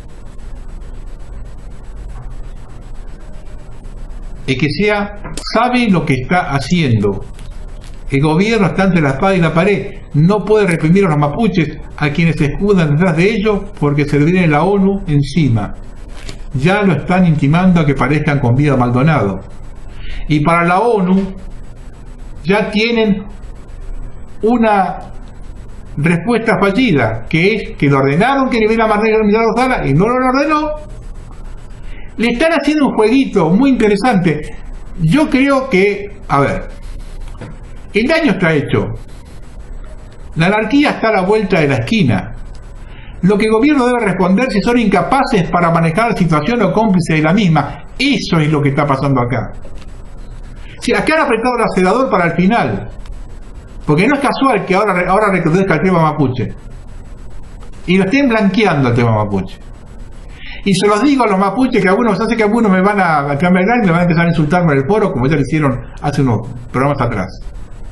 El que sea sabe lo que está haciendo. El gobierno está entre la espada y la pared. No puede reprimir a los mapuches, a quienes se escudan detrás de ellos porque se le viene la ONU encima. Ya lo están intimando a que parezcan con vida Maldonado. Y para la ONU ya tienen una respuesta fallida, que es que lo ordenaron que libera a Milagro Sala y no lo ordenó. Le están haciendo un jueguito muy interesante. Yo creo que, a ver, el daño está hecho. La anarquía está a la vuelta de la esquina. Lo que el gobierno debe responder si son incapaces para manejar la situación o cómplices de la misma. Eso es lo que está pasando acá. Si acá han apretado el acelerador para el final. Porque no es casual que ahora, ahora recrudezca el tema mapuche. Y lo estén blanqueando el tema mapuche. Y se los digo a los mapuches que algunos, hace que algunos me van a cambiar y me van a empezar a insultarme en el foro, como ya lo hicieron hace unos programas atrás.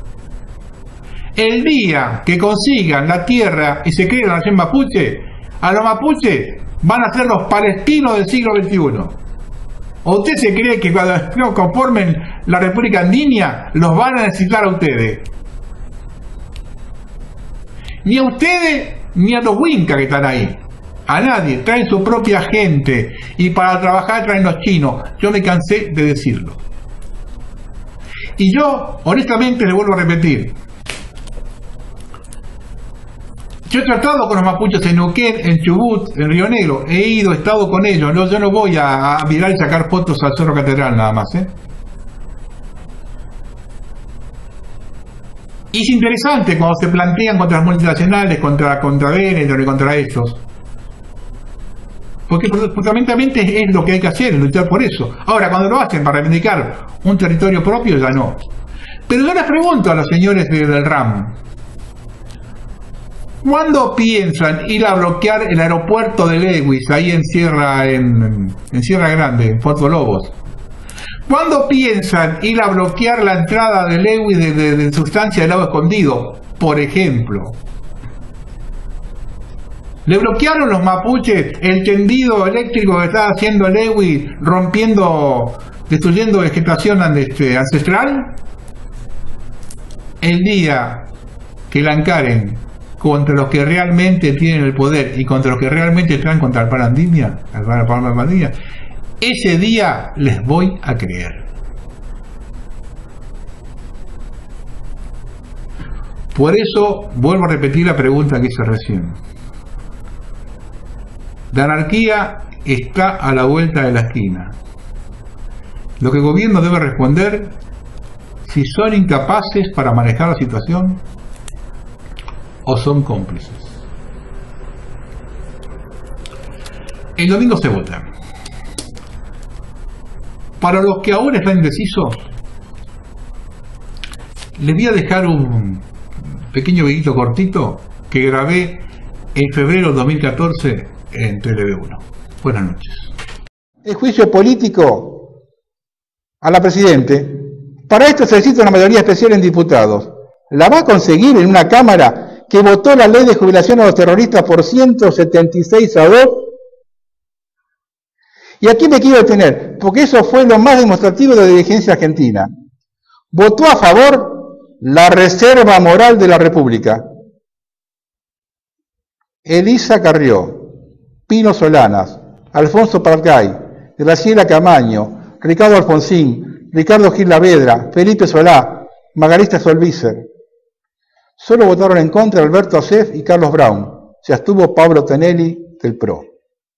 El día que consigan la tierra y se creen la nación mapuche, a los mapuches van a ser los palestinos del siglo veintiuno. ¿O usted se cree que cuando conformen la República Andina los van a necesitar a ustedes? Ni a ustedes ni a los Winca que están ahí. A nadie. Traen su propia gente. Y para trabajar traen los chinos. Yo me cansé de decirlo. Y yo, honestamente, le vuelvo a repetir. Yo he tratado con los mapuches en Neuquén, en Chubut, en Río Negro. He ido, he estado con ellos. No, yo no voy a, a mirar y sacar fotos al Cerro Catedral nada más, ¿eh? Y es interesante cuando se plantean contra las multinacionales, contra, contra Benetton y contra ellos. Porque fundamentalmente es lo que hay que hacer, luchar por eso. Ahora, cuando lo hacen para reivindicar un territorio propio, ya no. Pero yo les pregunto a los señores de, del RAM, ¿cuándo piensan ir a bloquear el aeropuerto de Lewis, ahí en Sierra, en, en Sierra Grande, en Puerto Lobos? ¿Cuándo piensan ir a bloquear la entrada de Lewis de, de, de sustancia del lago escondido, por ejemplo? Le bloquearon los mapuches el tendido eléctrico que estaba haciendo Lewis, rompiendo, destruyendo vegetación ancestral. El día que la encaren contra los que realmente tienen el poder y contra los que realmente están contra el Parandimia, el Parandimia, ese día les voy a creer. Por eso vuelvo a repetir la pregunta que hice recién. La anarquía está a la vuelta de la esquina. Lo que el gobierno debe responder, si son incapaces para manejar la situación o son cómplices. El domingo se vota. Para los que aún están indecisos, les voy a dejar un pequeño videito cortito que grabé en febrero de dos mil catorce en T V uno. Buenas noches. El juicio político a la Presidente, para esto se necesita una mayoría especial en diputados. ¿La va a conseguir en una Cámara que votó la ley de jubilación a los terroristas por ciento setenta y seis a dos? Y aquí me quiero detener, porque eso fue lo más demostrativo de la dirigencia argentina. Votó a favor la reserva moral de la República. Elisa Carrió, Pino Solanas, Alfonso Pargay, Graciela Camaño, Ricardo Alfonsín, Ricardo Gil Lavedra, Felipe Solá, Margarita Solvícer. Solo votaron en contra Alberto Acef y Carlos Brown. Se abstuvo Pablo Tenelli del P R O.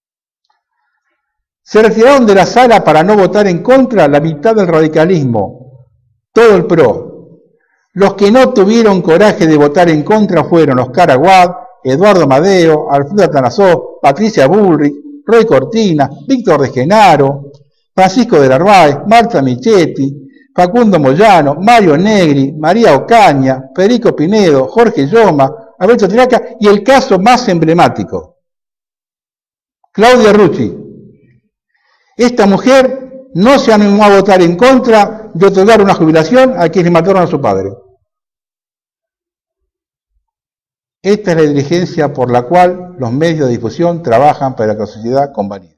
Se retiraron de la sala para no votar en contra la mitad del radicalismo, todo el P R O. Los que no tuvieron coraje de votar en contra fueron Oscar Aguad, Eduardo Amadeo, Alfredo Atanasó, Patricia Bullrich, Roy Cortina, Víctor de Genaro, Francisco de Narváez, Marta Michetti, Facundo Moyano, Mario Negri, María Ocaña, Federico Pinedo, Jorge Lloma, Alberto Tiraca y el caso más emblemático, Claudia Rucci. Esta mujer no se animó a votar en contra de otorgar una jubilación a quienes mataron a su padre. Esta es la diligencia por la cual los medios de difusión trabajan para que la sociedad convalide.